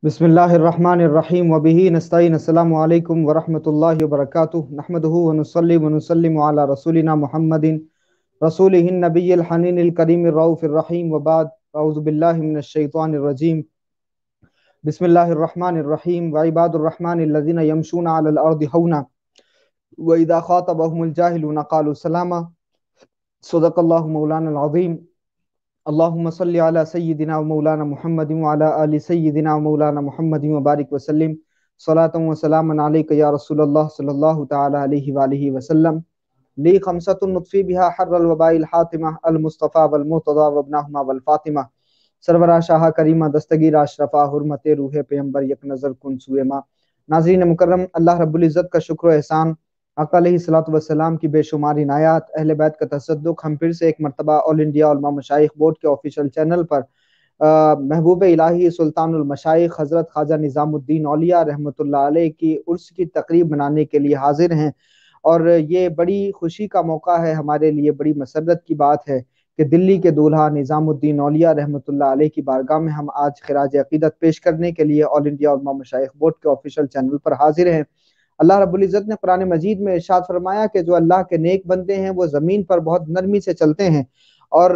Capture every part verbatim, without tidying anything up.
बिस्मिल्लाहिर्रहमानिर्रहीम वबिही नस्तईन अस्सलामु अलैकुम वरहमतुल्लाहि वबरकातुहु नहमदुहु व नुसल्ली व नुसल्लिमु अला रसूलिना मुहम्मदिन रसूलिहिन नबिय्यिल हनीनिल करीमिर रऊफिर रहीम व बाद अऊज़ु बिल्लाहि मिनश शैतानिर रजीम बिस्मिल्लाहिर्रहमानिर्रहीम व इबादुर रहमानिल लज़ीना यमशूना अलल अर्दि हौना व इज़ा ख़ातबहुमुल जाहिलूना क़ालू सलामा सदक़ल्लाहु मौलानल अज़ीम। अल्लाहुम्मा सल्लि अला सय्यिदिना व मौलाना मुहम्मदिन व अला आलि सय्यिदिना व मौलाना मुहम्मदिन व बारिक व सल्लिम सलातन व सलामन अलैका या रसूलल्लाह सल्लल्लाहु तआला अलैहि व आलिहि व सल्लम। ली खमसतुन नुत्फ़ी बिहा हर्रल वबाइल हातिमा अल मुस्तफ़ा वल मुर्तज़ा व इब्नहुमा वल फातिमा सरवरा शाह करीमा दस्तगीर अशरफा हुर्मत रूह पैगंबर यक नज़र कुन सुए मा। नाज़रीन मुकर्रम, अल्लाह रब्बुल इज़्ज़त का शुक्र व एहसान, आका अलैहिस्सलातु वस्सलाम की बेशुमार इनायात, अहले बैत का तसद्दुक, हम फिर से एक मरतबा all India Ulama Mashaikh board के ऑफिशियल चैनल पर महबूब इलाही सुल्तानुल मशाइख हज़रत ख्वाजा निज़ामुद्दीन औलिया रहमतुल्लाह अलैह की उर्स की तकरीब मनाने के लिए हाजिर हैं। और ये बड़ी खुशी का मौका है हमारे लिए, बड़ी मसरत की बात है कि दिल्ली के दूल्हा निज़ामुद्दीन औलिया रहमतुल्लाह अलैह की बारगाह में हम आज खिराज अक़ीदत पेश करने के लिए all India Ulama Mashaikh board के ऑफिशियल चैनल पर हाजिर हैं। अल्लाह रब्बुल इज़्ज़त ने कुरान मजीद में इरशाद फरमाया कि जो अल्लाह के नेक बंदे हैं वो ज़मीन पर बहुत नरमी से चलते हैं, और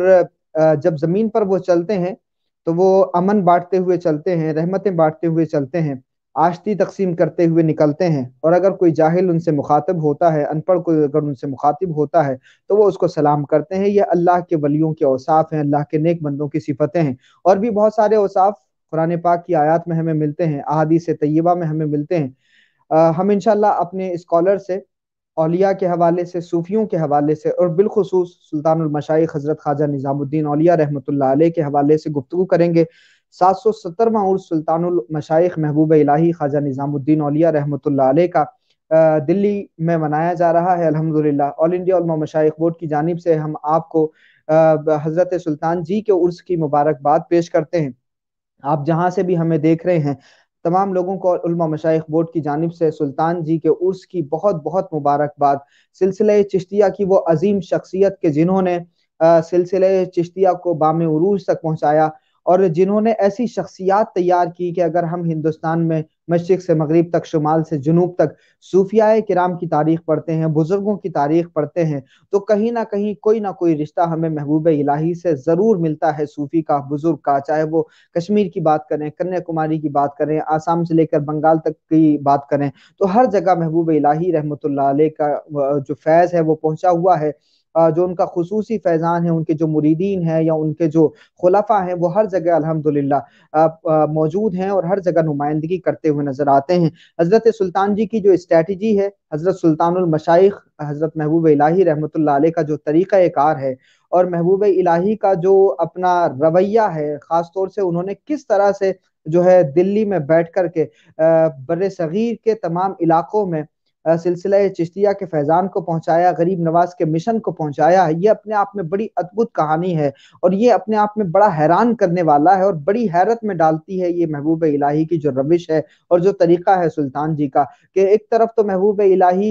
जब ज़मीन पर वो चलते हैं तो वो अमन बांटते हुए चलते हैं, रहमतें बांटते हुए चलते हैं, आश्ती तकसीम करते हुए निकलते हैं। और अगर कोई जाहिल उनसे मुखातिब होता है, अनपढ़ कोई अगर उनसे मुखातिब होता है तो वो उसको सलाम करते हैं। ये अल्लाह के वलियों के औसाफ हैं, अल्लाह के नेक बंदों की सिफतें हैं। और भी बहुत सारे औसाफ कुरान पाक की आयत में हमें मिलते हैं, अहादीस तय्यबा में हमें मिलते हैं। आ, हम इंशाल्लाह अपने स्कॉलर से, औलिया के हवाले से, सूफियों के हवाले से और बिलखुसूस सुल्तानुल मशाइख हज़रत ख्वाजा निज़ामुद्दीन औलिया रहमतुल्लाह अलैह के हवाले से गुफ्तगू करेंगे। सात सौ सत्तरवां उर्स सुल्तानुल मशाइख महबूब इलाही ख्वाजा निज़ामुद्दीन औलिया रहमतुल्लाह अलैह का आ, दिल्ली में मनाया जा रहा है। अल्हम्दुलिल्लाह all India Ulama Mashaikh board की जानिब से हम आपको हज़रत सुल्तान जी के उर्स की मुबारकबाद पेश करते हैं। आप जहां से भी हमें देख रहे हैं, तमाम लोगों को उलमा मशाइख बोर्ड की जानिब से सुल्तान जी के उर्स की बहुत बहुत मुबारकबाद। सिलसिले चिश्तिया की वो अजीम शख्सियत के जिन्होंने सिलसिले चिश्तिया को बामे उरूज तक पहुंचाया, और जिन्होंने ऐसी शख्सियात तैयार की कि अगर हम हिंदुस्तान में मशरिक से मगरिब तक, शुमाल से जुनूब तक सूफियाए किराम की तारीख पढ़ते हैं, बुजुर्गों की तारीख पढ़ते हैं, तो कहीं ना कहीं कोई ना कोई रिश्ता हमें महबूब इलाही से ज़रूर मिलता है, सूफी का, बुजुर्ग का। चाहे वो कश्मीर की बात करें, कन्याकुमारी की बात करें, आसाम से लेकर बंगाल तक की बात करें, तो हर जगह महबूब इलाही रहमतुल्लाह अलैह का जो फैज़ है वो पहुंचा हुआ है। जो उनका खुसूसी फैज़ान है, उनके जो मुरीदीन हैं या उनके जो खुलफा हैं, वो हर जगह अल्हम्दुलिल्लाह मौजूद हैं और हर जगह नुमाइंदगी करते हुए नजर आते हैं। हज़रत सुल्तान जी की जो स्ट्रैटेजी है, हज़रत सुल्तानुल मशाइख हज़रत महबूब इलाही रहमतुल्लाह अलैह का जो तरीक़ा कार है और महबूब इलाही का जो अपना रवैया है, ख़ास तौर से उन्होंने किस तरह से जो है दिल्ली में बैठ कर के बर्रे सगीर के तमाम इलाकों में सिलसिला चिश्तिया के फैज़ान को पहुंचाया, गरीब नवाज के मिशन को पहुंचाया, ये अपने आप में बड़ी अद्भुत कहानी है और ये अपने आप में बड़ा हैरान करने वाला है और बड़ी हैरत में डालती है ये महबूब इलाही की जो रविश है और जो तरीका है सुल्तान जी का, कि एक तरफ तो महबूब इलाही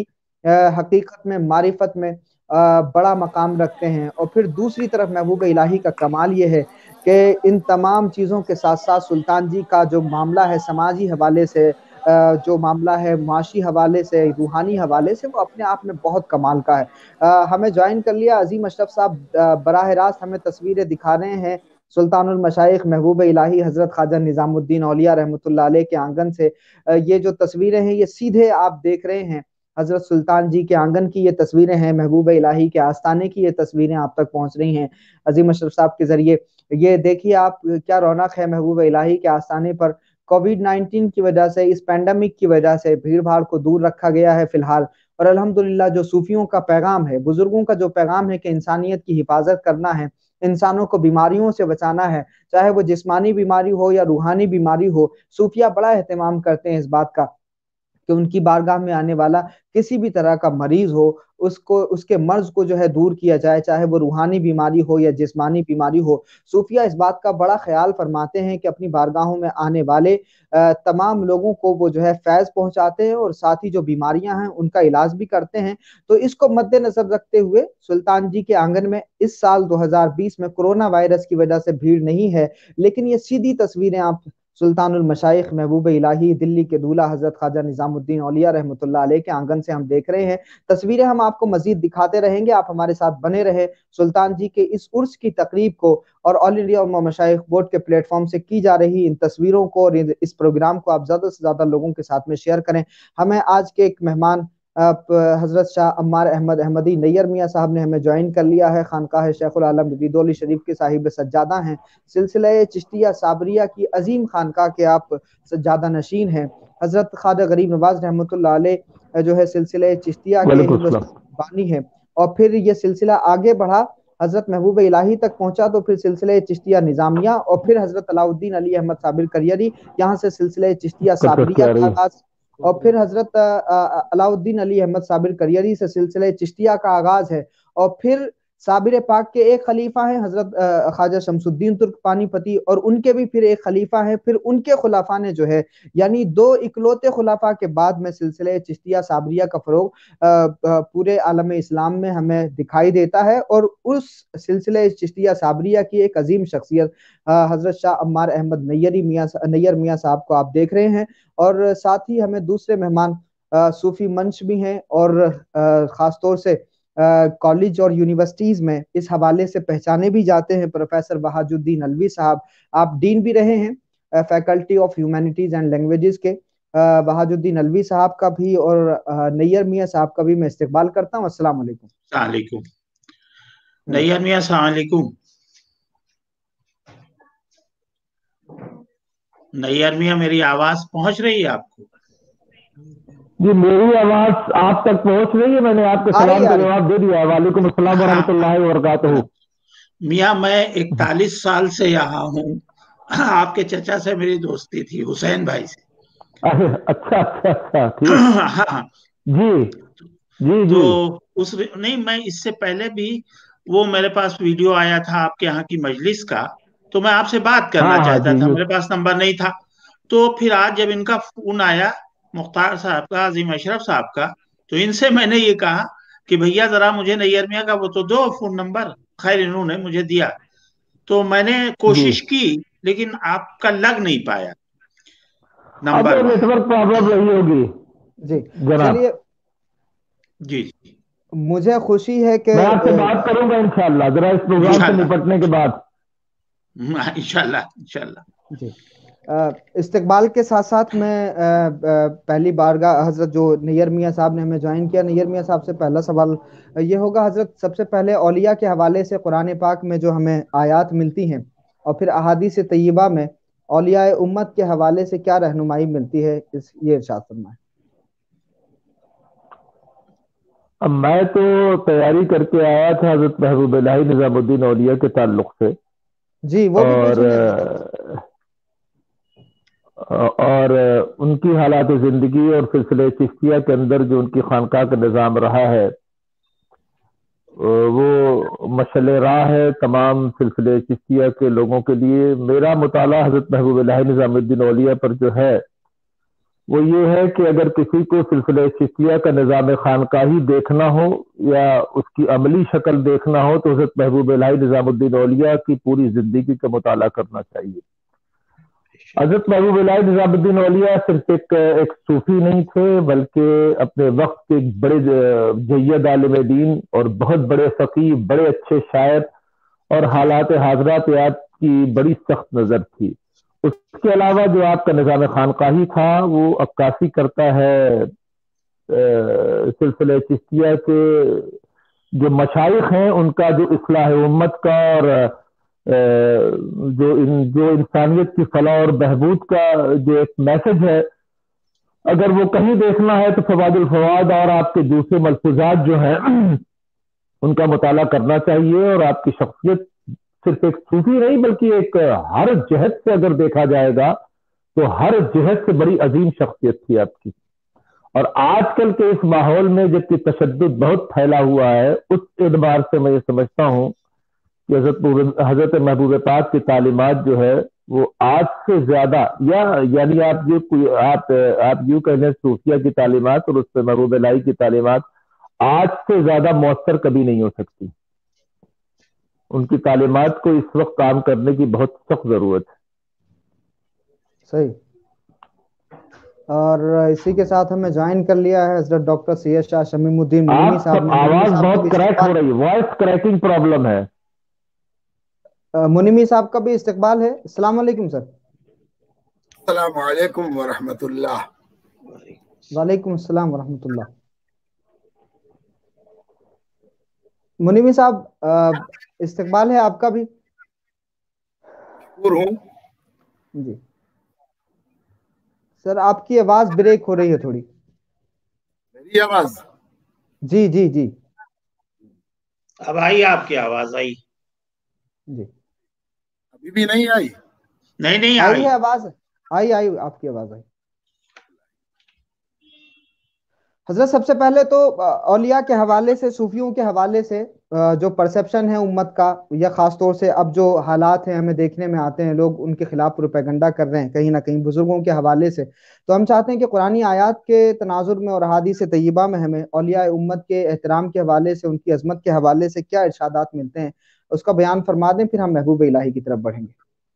हकीकत में, मारिफत में आ, बड़ा मकाम रखते हैं, और फिर दूसरी तरफ महबूब इलाही का कमाल ये है कि इन तमाम चीज़ों के साथ साथ सुल्तान जी का जो मामला है समाजी हवाले से, जो मामला है माशी हवाले से, रूहानी हवाले से, वो अपने आप में बहुत कमाल का है। आ, हमें ज्वाइन कर लिया अजीम अशरफ साहब, बराह रास्त हमें तस्वीरें दिखा रहे हैं सुल्तानुल मशाइख महबूब इलाही हज़रत ख्वाजा निज़ामुद्दीन औलिया रहमतुल्लाह अलैह के आंगन से। ये जो तस्वीरें हैं ये सीधे आप देख रहे हैं हज़रत सुल्तान जी के आंगन की ये तस्वीरें हैं, महबूब इलाही के आस्थाने की ये तस्वीरें आप तक पहुंच रही हैं अजीम अशरफ साहब के जरिए। ये देखिए आप, क्या रौनक है महबूब इलाही के आस्थाने पर। कोविड नाइन्टीन की वजह से, इस पैंडेमिक की वजह से भीड़ भाड़ को दूर रखा गया है फिलहाल, और अल्हम्दुलिल्लाह जो सूफियों का पैगाम है, बुजुर्गों का जो पैगाम है कि इंसानियत की हिफाजत करना है, इंसानों को बीमारियों से बचाना है, चाहे वो जिस्मानी बीमारी हो या रूहानी बीमारी हो, सूफिया बड़ा एहतमाम करते हैं इस बात का कि उनकी बारगाह में आने वाला किसी भी तरह का मरीज हो, उसको, उसके मर्ज को जो है दूर किया जाए, चाहे वो रूहानी बीमारी हो या जिस्मानी बीमारी हो। सूफिया इस बात का बड़ा ख्याल फरमाते हैं कि अपनी बारगाहों में आने वाले तमाम लोगों को वो जो है फैज़ पहुंचाते हैं और साथ ही जो बीमारियां हैं उनका इलाज भी करते हैं। तो इसको मद्देनजर रखते हुए सुल्तान जी के आंगन में इस साल दो हज़ार बीस में कोरोना वायरस की वजह से भीड़ नहीं है, लेकिन ये सीधी तस्वीरें आप سلطان المشائخ محبوب الہی دلی کے دولہ حضرت خواجہ نظام الدین اولیاء رحمۃ اللہ علیہ کے آنگن سے ہم دیکھ رہے ہیں. تصویریں ہم آپ کو مزید دکھاتے رہیں گے, آپ ہمارے ساتھ بنے رہے. سلطان جی کے اس عرس کی تقریب کو اور آل انڈیا علماء مشائخ بورڈ کے پلیٹ فارم سے کی جا رہی ان تصویروں کو اور اس پروگرام کو آپ زیادہ سے زیادہ لوگوں کے ساتھ میں شیئر کریں. ہمیں آج کے ایک مہمان حضرت شاہ عمار احمد احمدی نیئر میاں صاحب نے ہمیں جوائن کر لیا ہے. خانقاہ شیخ العالم ریدولی شریف کے صاحب سجادہ ہیں. سلسلہ چشتیہ صابریہ کی عظیم خانقاہ کے آپ سجادہ نشین ہیں. حضرت خواجہ غریب نواز رحمۃ اللہ علیہ جو ہے سلسلہ چشتیہ کے بانی ہیں, اور پھر یہ سلسلہ آگے بڑھا, حضرت محبوب الہی تک پہنچا تو پھر سلسلہ چشتیہ نظامیہ, اور پھر حضرت علاؤ الدین علی احمد صابر کریری, یہاں سے سلسلہ چشتیہ صابریہ کا آغاز, اور پھر حضرت علاؤ الدین علی احمد صابر کریری سے سلسلہ چشتیہ کا آغاز ہے. اور پھر صابر پاک کے ایک خلیفہ ہیں حضرت خواجہ شمس الدین ترک پانی پتی, اور ان کے بھی پھر ایک خلیفہ ہیں, پھر ان کے خلفاء نے جو ہے یعنی دو اکلوتے خلفاء کے بعد میں سلسلہ چشتیہ صابریہ کا فروغ پورے عالم اسلام میں ہمیں دکھائی دیتا ہے. اور اس سلسلہ چشتیہ صابریہ کی ایک عظیم شخصیت حضرت شاہ عمار احمد نیری میاں نیئر میاں صاحب کو آپ دیکھ رہے ہیں, اور ساتھ ہی ہمیں دوسرے مہمان صوفی منش بھی ہیں, اور خاص طور سے کالج اور یونیورسٹیز میں اس حوالے سے پہچانے بھی جاتے ہیں پروفیسر بہاج الدین الوی صاحب. آپ ڈین بھی رہے ہیں faculty of humanities and languages کے. بہاج الدین الوی صاحب کا بھی اور نیئر میاں صاحب کا بھی میں استقبال کرتا ہوں. السلام علیکم. السلام علیکم نیئر میاں, السلام علیکم. نیئر میاں میری آواز پہنچ رہی ہے آپ کو؟ جی میری آواز آپ تک پہنچ رہی ہے, میں نے آپ کے سلام کا جواب دے دیا. وعلیکم السلام ورحمۃ اللہ وبرکاتہ. میاں میں اکتالیس سال سے یہاں ہوں, آپ کے چچا سے میری دوستی تھی, حسین بھائی سے. اچھا اچھا اچھا ٹھیک. ہاں جی جی تو جی اس نہیں میں اس سے پہلے بھی وہ میرے پاس ویڈیو آیا تھا آپ کے یہاں کی مجلس کا, تو میں آپ سے بات کرنا ہاں ہاں چاہتا جی تھا, جی میرے پاس نمبر نہیں تھا. تو پھر آج جب ان کا فون آیا مختار صاحب کا, عظیم اشرف صاحب کا, تو ان سے میں نے یہ کہا کہ بھیا ذرا مجھے نیئر میاں کا وہ تو دو فون نمبر. خیر انہوں نے مجھے دیا, تو میں نے جی کوشش کی لیکن آپ کا لگ نہیں پایا اب نمبر نیٹ وہاں. ورک پرابلم رہی ہوگی جی جناب. چلیے, جی مجھے خوشی ہے کہ میں آپ سے بات کروں گا انشاءاللہ ذرا اس پروگرام سے نپٹنے کے بعد. انشاءاللہ انشاءاللہ. جی استقبال کے ساتھ ساتھ میں پہلی بارگاہ حضرت جو نیئر میاں صاحب نے ہمیں جوائن کیا, نیئر میاں صاحب سے پہلا سوال یہ ہوگا حضرت, سب سے پہلے اولیاء کے حوالے سے قرآن پاک میں جو ہمیں آیات ملتی ہیں اور پھر احادیث طیبہ میں اولیاء امت کے حوالے سے کیا رہنمائی ملتی ہے, اس یہ ارشاد فرمائیں. اب میں تو تیاری کر کے آیا تھا حضرت محبوب الہی نظام الدین اولیاء کے تعلق سے, جی وہ بھی اور پوچھیں گے اور ان کی حالات زندگی اور سلسلہ چشتیہ کے اندر جو ان کی خانقاہ کا نظام رہا ہے وہ مشعل راہ ہے تمام سلسلے چشتیہ کے لوگوں کے لیے. میرا مطالعہ حضرت محبوب الہی نظام الدین اولیاء پر جو ہے وہ یہ ہے کہ اگر کسی کو سلسلہ چشتیہ کا نظام خانقاہی دیکھنا ہو یا اس کی عملی شکل دیکھنا ہو تو حضرت محبوب الہی نظام الدین اولیاء کی پوری زندگی کا مطالعہ کرنا چاہیے. حضرت محبوب الہی نظام الدین اولیاء صرف ایک ایک صوفی نہیں تھے بلکہ اپنے وقت کے ایک بڑے جید عالم دین اور بہت بڑے فقیہ, بڑے اچھے شاعر, اور حالات حاضرات کی بڑی سخت نظر تھی. اس کے علاوہ جو آپ کا نظام خانقاہی تھا وہ عکاسی کرتا ہے سلسلہ چشتیہ کے جو مشائخ ہیں ان کا جو اصلاح امت کا اور جو جو انسانیت کی فلاح اور بہبود کا جو ایک میسج ہے, اگر وہ کہیں دیکھنا ہے تو فواد الفواد اور آپ کے دوسرے ملفوظات جو ہیں ان کا مطالعہ کرنا چاہیے. اور آپ کی شخصیت صرف ایک صوفی نہیں بلکہ ایک ہر جہت سے اگر دیکھا جائے گا تو ہر جہت سے بڑی عظیم شخصیت تھی آپ کی. اور آج کل کے اس ماحول میں جبکہ تشدد بہت پھیلا ہوا ہے, اس اعتبار سے میں یہ سمجھتا ہوں کہ حضرت حضرت محبوب پاک کی تعلیمات جو ہے وہ آج سے زیادہ, یا یعنی آپ جو آپ آپ یوں کہہ لیں صوفیہ کی تعلیمات اور اس پہ محبوب الہی کی تعلیمات آج سے زیادہ مؤثر کبھی نہیں ہو سکتی. ان کی تعلیمات کو اس وقت کام کرنے کی بہت سخت ضرورت ہے. صحیح. اور اسی کے ساتھ ہمیں جوائن کر لیا ہے حضرت ڈاکٹر سید شاہ شمیم الدین منیمی صاحب نے. آواز بہت کریک ہو رہی ہے, وائس کریکنگ پرابلم ہے. منیمی صاحب کا بھی استقبال ہے. السلام علیکم سر. السلام علیکم ورحمۃ اللہ. وعلیکم السلام ورحمۃ اللہ. منیمی صاحب استقبال ہے آپ کا بھی. ہوں جی سر, آپ کی آواز بریک ہو رہی ہے تھوڑی. میری آواز؟ جی جی جی اب آئی آپ کی آواز آئی. جی ابھی بھی نہیں آئی؟ نہیں نہیں آئی آئی ہے آواز, آئی آئی آپ کی آواز آئی. حضرت سب سے پہلے تو اولیاء کے حوالے سے, صوفیوں کے حوالے سے جو پرسیپشن ہے امت کا, یا خاص طور سے اب جو حالات ہیں ہمیں دیکھنے میں آتے ہیں, لوگ ان کے خلاف پروپیگنڈا کر رہے ہیں کہیں نہ کہیں بزرگوں کے حوالے سے, تو ہم چاہتے ہیں کہ قرآنی آیات کے تناظر میں اور احادیث طیبہ میں ہمیں اولیاء امت کے احترام کے حوالے سے, ان کی عظمت کے حوالے سے کیا ارشادات ملتے ہیں, اس کا بیان فرما دیں, پھر ہم محبوب الہی کی طرف بڑھیں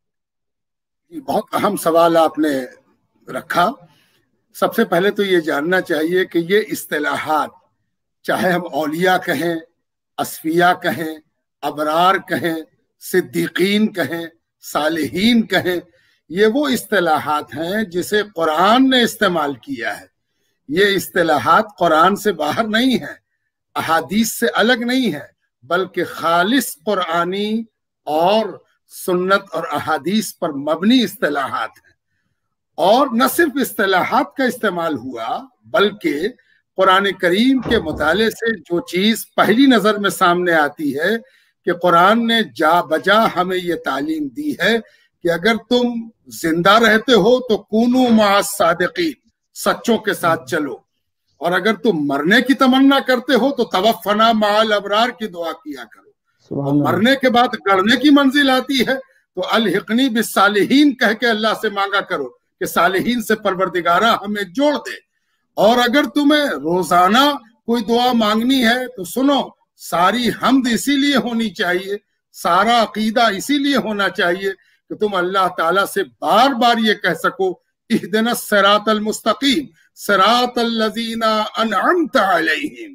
گے. بہت اہم سوال آپ نے رکھا. سب سے پہلے تو یہ جاننا چاہیے کہ یہ اصطلاحات, چاہے ہم اولیاء کہیں, اصفیاء کہیں, ابرار کہیں, صدیقین کہیں, صالحین کہیں, یہ وہ اصطلاحات ہیں جسے قرآن نے استعمال کیا ہے. یہ اصطلاحات قرآن سے باہر نہیں ہیں, احادیث سے الگ نہیں ہیں, بلکہ خالص قرآنی اور سنت اور احادیث پر مبنی اصطلاحات ہیں. اور نہ صرف اصطلاحات کا استعمال ہوا, بلکہ قرآن کریم کے مطالعے سے جو چیز پہلی نظر میں سامنے آتی ہے کہ قرآن نے جا بجا ہمیں یہ تعلیم دی ہے کہ اگر تم زندہ رہتے ہو تو کونو مع الصادقین, سچوں کے ساتھ چلو, اور اگر تم مرنے کی تمنا کرتے ہو تو توفنا مع الابرار کی دعا کیا کرو. اور مرنے کے بعد گڑنے کی منزل آتی ہے تو الحقنی بالصالحین کہہ کے اللہ سے مانگا کرو کہ صالحین سے پروردگارہ ہمیں جوڑ دے. اور اگر تمہیں روزانہ کوئی دعا مانگنی ہے تو سنو, ساری حمد اسی لیے ہونی چاہیے, سارا عقیدہ اسی لیے ہونا چاہیے کہ تم اللہ تعالیٰ سے بار بار یہ کہہ سکو اہدنا الصراط المستقیم صراط الذین انعمت علیہم.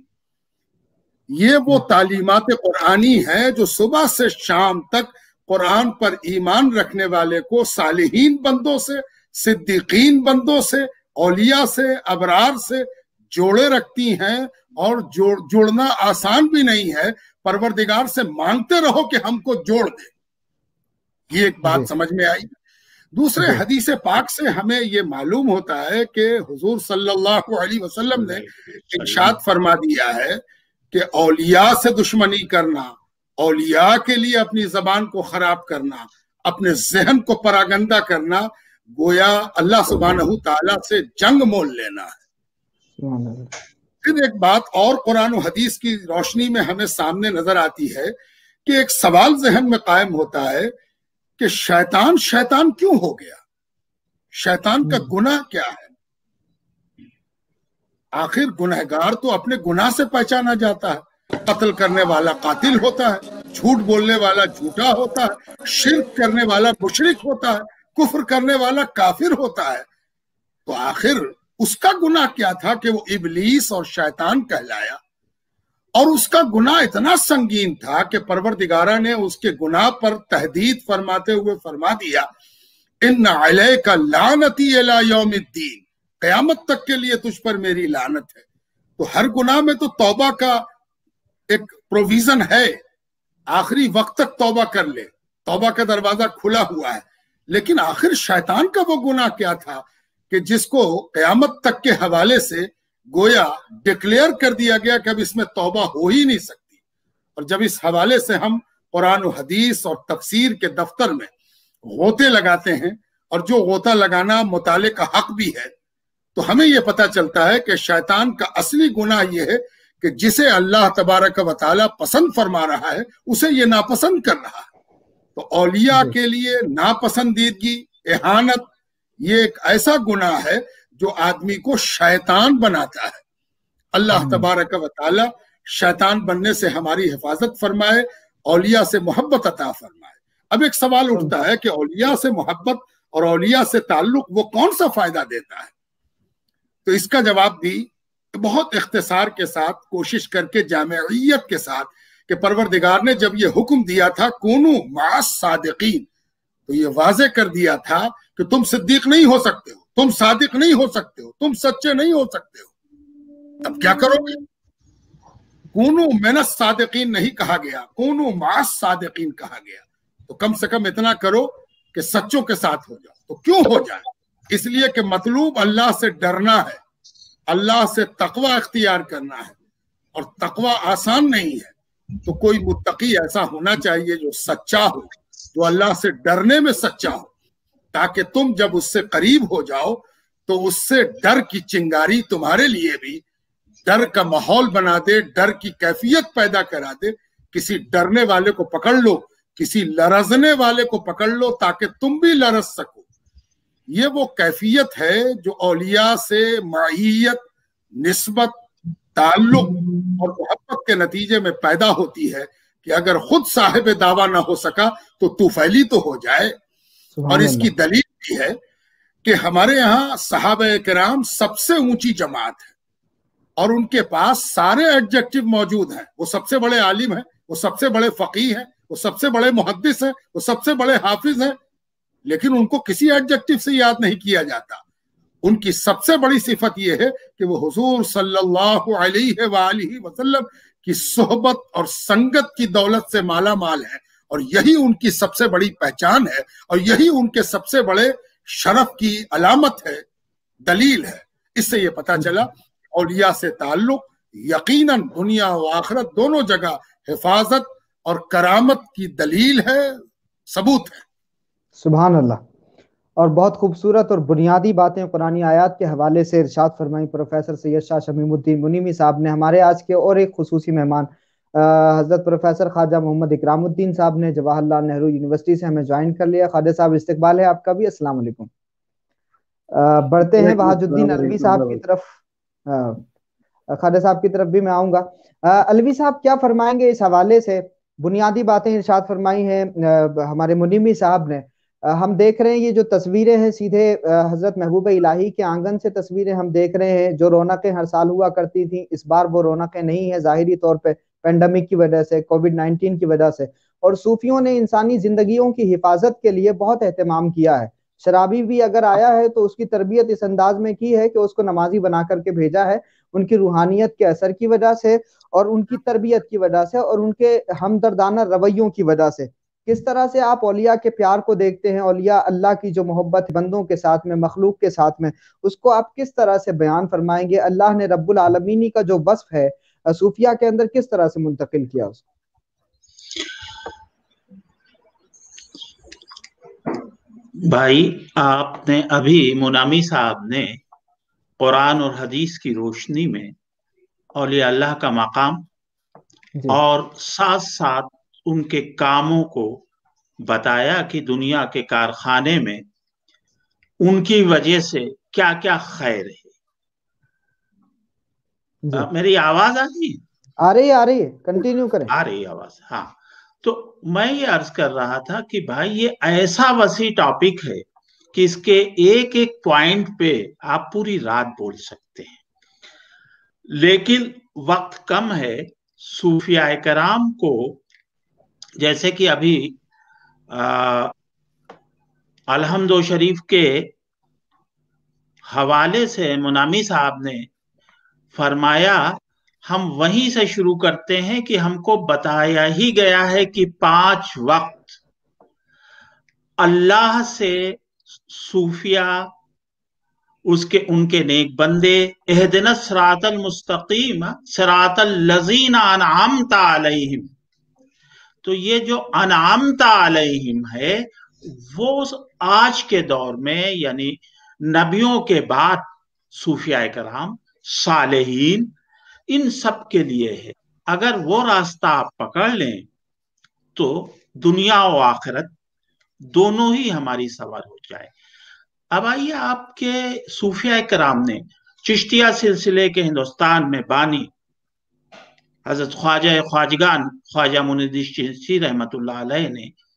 یہ وہ تعلیمات قرآنی ہیں جو صبح سے شام تک قرآن پر ایمان رکھنے والے کو صالحین بندوں سے, صدیقین بندوں سے, اولیاء سے, ابرار سے جوڑے رکھتی ہیں. اور جوڑ جوڑنا آسان بھی نہیں ہے, پروردگار سے مانگتے رہو کہ ہم کو جوڑ دے. یہ ایک بات سمجھ میں آئی. دوسرے حدیث پاک سے ہمیں یہ معلوم ہوتا ہے کہ حضور صلی اللہ علیہ وسلم نے ارشاد فرما دیا ہے کہ اولیاء سے دشمنی کرنا, اولیاء کے لیے اپنی زبان کو خراب کرنا, اپنے ذہن کو پراگندہ کرنا, گویا اللہ سبحانہ تعالیٰ سے جنگ مول لینا ہے. پھر ایک بات اور قرآن و حدیث کی روشنی میں ہمیں سامنے نظر آتی ہے کہ ایک سوال ذہن میں قائم ہوتا ہے کہ شیطان شیطان کیوں ہو گیا, شیطان کا گناہ کیا ہے. آخر گنہگار تو اپنے گناہ سے پہچانا جاتا ہے, قتل کرنے والا قاتل ہوتا ہے, جھوٹ بولنے والا جھوٹا ہوتا ہے, شرک کرنے والا مشرک ہوتا ہے, کفر کرنے والا کافر ہوتا ہے. تو آخر اس کا گناہ کیا تھا کہ وہ ابلیس اور شیطان کہلایا, اور اس کا گناہ اتنا سنگین تھا کہ پروردگارہ نے اس کے گناہ پر تہدید فرماتے ہوئے فرما دیا ان علیک لعنتی الی یوم الدین, قیامت تک کے لیے تجھ پر میری لعنت ہے. تو ہر گناہ میں تو توبہ کا ایک پروویژن ہے, آخری وقت تک توبہ کر لے, توبہ کا دروازہ کھلا ہوا ہے. لیکن آخر شیطان کا وہ گناہ کیا تھا کہ جس کو قیامت تک کے حوالے سے گویا ڈکلیئر کر دیا گیا کہ اب اس میں توبہ ہو ہی نہیں سکتی. اور جب اس حوالے سے ہم قرآن و حدیث اور تفسیر کے دفتر میں غوطے لگاتے ہیں, اور جو غوطہ لگانا مطالعے کا حق بھی ہے, تو ہمیں یہ پتہ چلتا ہے کہ شیطان کا اصلی گناہ یہ ہے کہ جسے اللہ تبارک و تعالیٰ پسند فرما رہا ہے اسے یہ ناپسند کر رہا ہے. تو اولیاء کے لیے ناپسندیدگی, اہانت, یہ ایک ایسا گناہ ہے جو آدمی کو شیطان بناتا ہے. اللہ تبارک و تعالیٰ شیطان بننے سے ہماری حفاظت فرمائے, اولیاء سے محبت عطا فرمائے. اب ایک سوال اٹھتا ہے کہ اولیاء سے محبت اور اولیاء سے تعلق وہ کون سا فائدہ دیتا ہے؟ تو اس کا جواب بھی بہت اختصار کے ساتھ کوشش کر کے جامعیت کے ساتھ کہ پروردگار نے جب یہ حکم دیا تھا کونو مع الصادقین تو یہ واضح کر دیا تھا کہ تم صدیق نہیں ہو سکتے ہو، تم صادق نہیں ہو سکتے ہو، تم سچے نہیں ہو سکتے ہو، اب کیا کرو گے؟ کونو من الصادقین نہیں کہا گیا، کونو مع الصادقین کہا گیا، تو کم سے کم اتنا کرو کہ سچوں کے ساتھ ہو جاؤ۔ تو کیوں ہو جائے؟ اس لیے کہ مطلوب اللہ سے ڈرنا ہے، اللہ سے تقوی اختیار کرنا ہے، اور تقوی آسان نہیں ہے۔ تو کوئی متقی ایسا ہونا چاہیے جو سچا ہو، جو اللہ سے ڈرنے میں سچا ہو، تاکہ تم جب اس سے قریب ہو جاؤ تو اس سے ڈر کی چنگاری تمہارے لیے بھی ڈر کا ماحول بنا دے، ڈر کی کیفیت پیدا کرا دے۔ کسی ڈرنے والے کو پکڑ لو، کسی لرزنے والے کو پکڑ لو تاکہ تم بھی لرز سکو۔ یہ وہ کیفیت ہے جو اولیاء سے معیت، نسبت، تعلق اور محبت کے نتیجے میں پیدا ہوتی ہے کہ اگر خود صاحب دعویٰ نہ ہو سکا تو طفیلی تو ہو جائے۔ اور اس کی دلیل بھی ہے کہ ہمارے ہاں صحابہ کرام سب سے اونچی جماعت ہے، اور ان کے پاس سارے ایڈجیکٹو موجود ہیں۔ وہ سب سے بڑے عالم ہیں، وہ سب سے بڑے فقیہ ہیں، وہ سب سے بڑے محدث ہیں، وہ سب سے بڑے حافظ ہیں، لیکن ان کو کسی ایڈجیکٹو سے یاد نہیں کیا جاتا۔ ان کی سب سے بڑی صفت یہ ہے کہ وہ حضور صلی اللہ علیہ وآلہ وسلم کی صحبت اور سنگت کی دولت سے مالا مال ہے، اور یہی ان کی سب سے بڑی پہچان ہے، اور یہی ان کے سب سے بڑے شرف کی علامت ہے، دلیل ہے۔ اس سے یہ پتہ چلا اولیاء سے تعلق یقیناً دنیا و آخرت دونوں جگہ حفاظت اور کرامت کی دلیل ہے، ثبوت ہے۔ سبحان اللہ۔ اور بہت خوبصورت اور بنیادی باتیں قرآنی آیات کے حوالے سے ارشاد فرمائی پروفیسر سید شاہ شمیم الدین منیمی صاحب نے۔ ہمارے آج کے اور ایک خصوصی مہمان حضرت پروفیسر خواجہ محمد اکرام الدین صاحب نے جواہر لال نہرو یونیورسٹی سے ہمیں جوائن کر لیا۔ خواجہ صاحب استقبال ہے آپ کا بھی، السلام علیکم۔ بڑھتے ہیں وحاج الدین علوی صاحب کی طرف، خواجہ صاحب کی طرف بھی میں آؤں گا۔ علوی صاحب کیا فرمائیں گے اس حوالے سے؟ بنیادی باتیں ارشاد فرمائی ہیں ہمارے منیمی صاحب نے۔ ہم دیکھ رہے ہیں یہ جو تصویریں ہیں سیدھے حضرت محبوب الہی کے آنگن سے تصویریں ہم دیکھ رہے ہیں، جو رونقیں ہر سال ہوا کرتی تھیں اس بار وہ رونقیں نہیں ہیں ظاہری طور پہ، پینڈیمک کی وجہ سے، کووڈ نائنٹین کی وجہ سے۔ اور صوفیوں نے انسانی زندگیوں کی حفاظت کے لیے بہت اہتمام کیا ہے۔ شرابی بھی اگر آیا ہے تو اس کی تربیت اس انداز میں کی ہے کہ اس کو نمازی بنا کر کے بھیجا ہے، ان کی روحانیت کے اثر کی وجہ سے اور ان کی تربیت کی وجہ سے اور ان کے ہمدردانہ رویوں کی وجہ سے۔ کس طرح سے آپ اولیاء کے پیار کو دیکھتے ہیں، اولیاء اللہ کی جو محبت بندوں کے ساتھ میں، مخلوق کے ساتھ میں، اس کو آپ کس طرح سے بیان فرمائیں گے؟ اللہ نے رب العالمینی کا جو وصف ہے صوفیہ کے اندر کس طرح سے منتقل کیا اس کو؟ بھائی آپ نے ابھی منامی صاحب نے قرآن اور حدیث کی روشنی میں اولیاء اللہ کا مقام جی. اور ساتھ ساتھ ان کے کاموں کو بتایا کہ دنیا کے کارخانے میں ان کی وجہ سے کیا کیا خیر ہے۔ جی. میری آواز آ رہی ہے؟ آ رہی آ رہی ہے، کنٹینیو کریں۔ آ رہی آواز، ہاں۔ تو میں یہ عرض کر رہا تھا کہ بھائی یہ ایسا وسیع ٹاپک ہے کہ اس کے ایک ایک پوائنٹ پہ آپ پوری رات بول سکتے ہیں، لیکن وقت کم ہے۔ صوفیاء کرام کو جیسے کہ ابھی الحمد شریف کے حوالے سے منامی صاحب نے فرمایا، ہم وہیں سے شروع کرتے ہیں کہ ہم کو بتایا ہی گیا ہے کہ پانچ وقت اللہ سے صوفیاء، اس کے ان کے نیک بندے، اہدنا الصراط المستقیم صراط الذین انعمت علیہم، تو یہ جو انعمت علیہم ہے وہ آج کے دور میں یعنی نبیوں کے بعد صوفیاء کرام، صالحین، ان سب کے لیے ہے۔ اگر وہ راستہ آپ پکڑ لیں تو دنیا و آخرت دونوں ہی ہماری سوار ہو جائے۔ اب آئیے، آپ کے صوفیاء کرام نے چشتیہ سلسلے کے ہندوستان میں بانی حضرت خواجہ خواجگان خواجہ معین الدین چشتی رحمت اللہ علیہ نے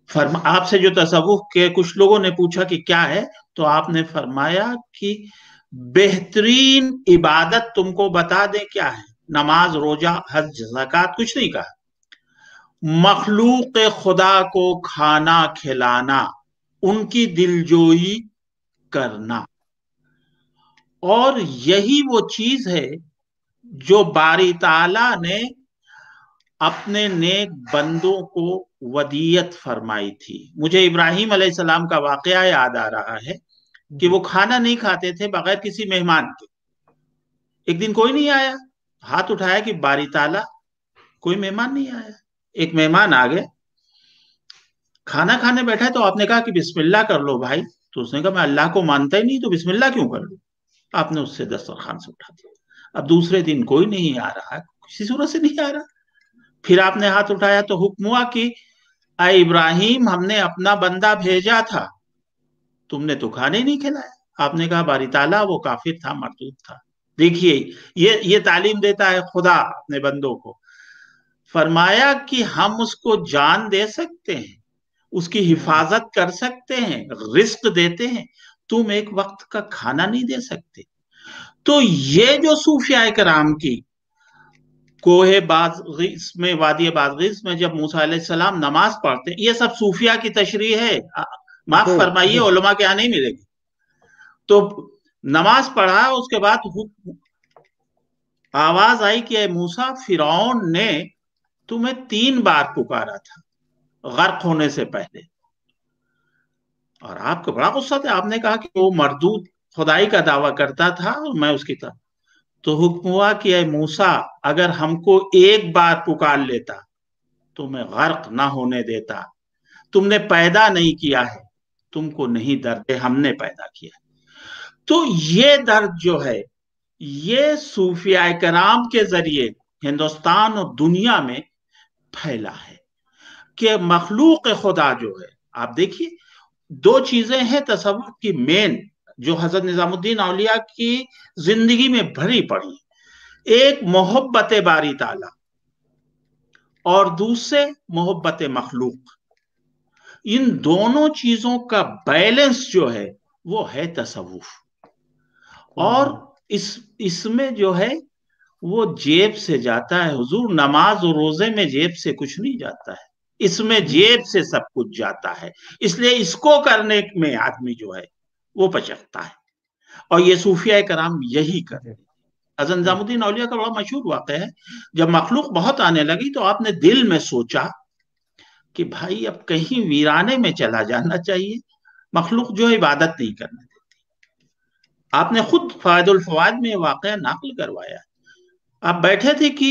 فرما آپ سے جو تصوف کے کچھ لوگوں نے پوچھا کہ کیا ہے، تو آپ نے فرمایا کہ بہترین عبادت تم کو بتا دیں کیا ہے، نماز، روزہ، حج، زکات، کچھ نہیں کہا، مخلوق خدا کو کھانا کھلانا، ان کی دلجوئی کرنا، اور یہی وہ چیز ہے جو باری تعالیٰ نے اپنے نیک بندوں کو ودیت فرمائی تھی۔ مجھے ابراہیم علیہ السلام کا واقعہ یاد آ رہا ہے کہ وہ کھانا نہیں کھاتے تھے بغیر کسی مہمان کے۔ ایک دن کوئی نہیں آیا، ہاتھ اٹھایا کہ باری تعالیٰ کوئی مہمان نہیں آیا۔ ایک مہمان آ گئے، کھانا کھانے بیٹھا تو آپ نے کہا کہ بسم اللہ کر لو بھائی، تو اس نے کہا میں اللہ کو مانتا ہی نہیں تو بسم اللہ کیوں کر لوں؟ آپ نے اس سے دسترخوان سے اٹھا دیا۔ اب دوسرے دن کوئی نہیں آ رہا، کسی صورت سے نہیں آ رہا، پھر آپ نے ہاتھ اٹھایا تو حکم ہوا کہ اے ابراہیم ہم نے اپنا بندہ بھیجا تھا، تم نے تو کھانے نہیں کھلایا۔ آپ نے کہا باری تعالیٰ وہ کافر تھا، مردود تھا۔ دیکھیے یہ یہ تعلیم دیتا ہے خدا اپنے بندوں کو، فرمایا کہ ہم اس کو جان دے سکتے ہیں، اس کی حفاظت کر سکتے ہیں، رزق دیتے ہیں، تم ایک وقت کا کھانا نہیں دے سکتے۔ تو یہ جو صوفیاء کرام کی کوہ بازغیس میں، وادی بازغیس میں جب موسیٰ علیہ السلام نماز پڑھتے ہیں، یہ سب صوفیاء کی تشریح ہے، معاف فرمائیے علماء کے یہاں نہیں ملے گی۔ تو نماز پڑھا، اس کے بعد آواز آئی کہ اے موسیٰ فرعون نے تمہیں تین بار پکارا تھا غرق ہونے سے پہلے، اور آپ کو بڑا غصہ تھا، آپ نے کہا کہ وہ مردود خدائی کا دعویٰ کرتا تھا اور میں اس کی طرف۔ تو حکم ہوا کہ اے موسیٰ اگر ہم کو ایک بار پکار لیتا تو میں غرق نہ ہونے دیتا، تم نے پیدا نہیں کیا ہے، تم کو نہیں درد ہے، ہم نے پیدا کیا۔ تو یہ درد جو ہے یہ صوفیاء کرام کے ذریعے ہندوستان اور دنیا میں پھیلا ہے کہ مخلوق خدا جو ہے، آپ دیکھیے دو چیزیں ہیں تصوف کی مین جو حضرت نظام الدین اولیاء کی زندگی میں بھری پڑی، ایک محبت باری تعالیٰ اور دوسرے محبت مخلوق۔ ان دونوں چیزوں کا بیلنس جو ہے وہ ہے تصوف، اور اس اس میں جو ہے وہ جیب سے جاتا ہے، حضور نماز اور روزے میں جیب سے کچھ نہیں جاتا ہے، اس میں جیب سے سب کچھ جاتا ہے، اس لیے اس کو کرنے میں آدمی جو ہے وہ پچکتا ہے، اور یہ صوفیاء کرام یہی کرتے ہیں۔ حضرت نظام الدین اولیاء کا بڑا مشہور واقعہ ہے، جب مخلوق بہت آنے لگی تو آپ نے دل میں سوچا کہ بھائی اب کہیں ویرانے میں چلا جانا چاہیے، مخلوق جو عبادت نہیں کرنے دیتی۔ آپ نے خود فوائد الفوائد میں واقعہ نقل کروایا، آپ بیٹھے تھے کہ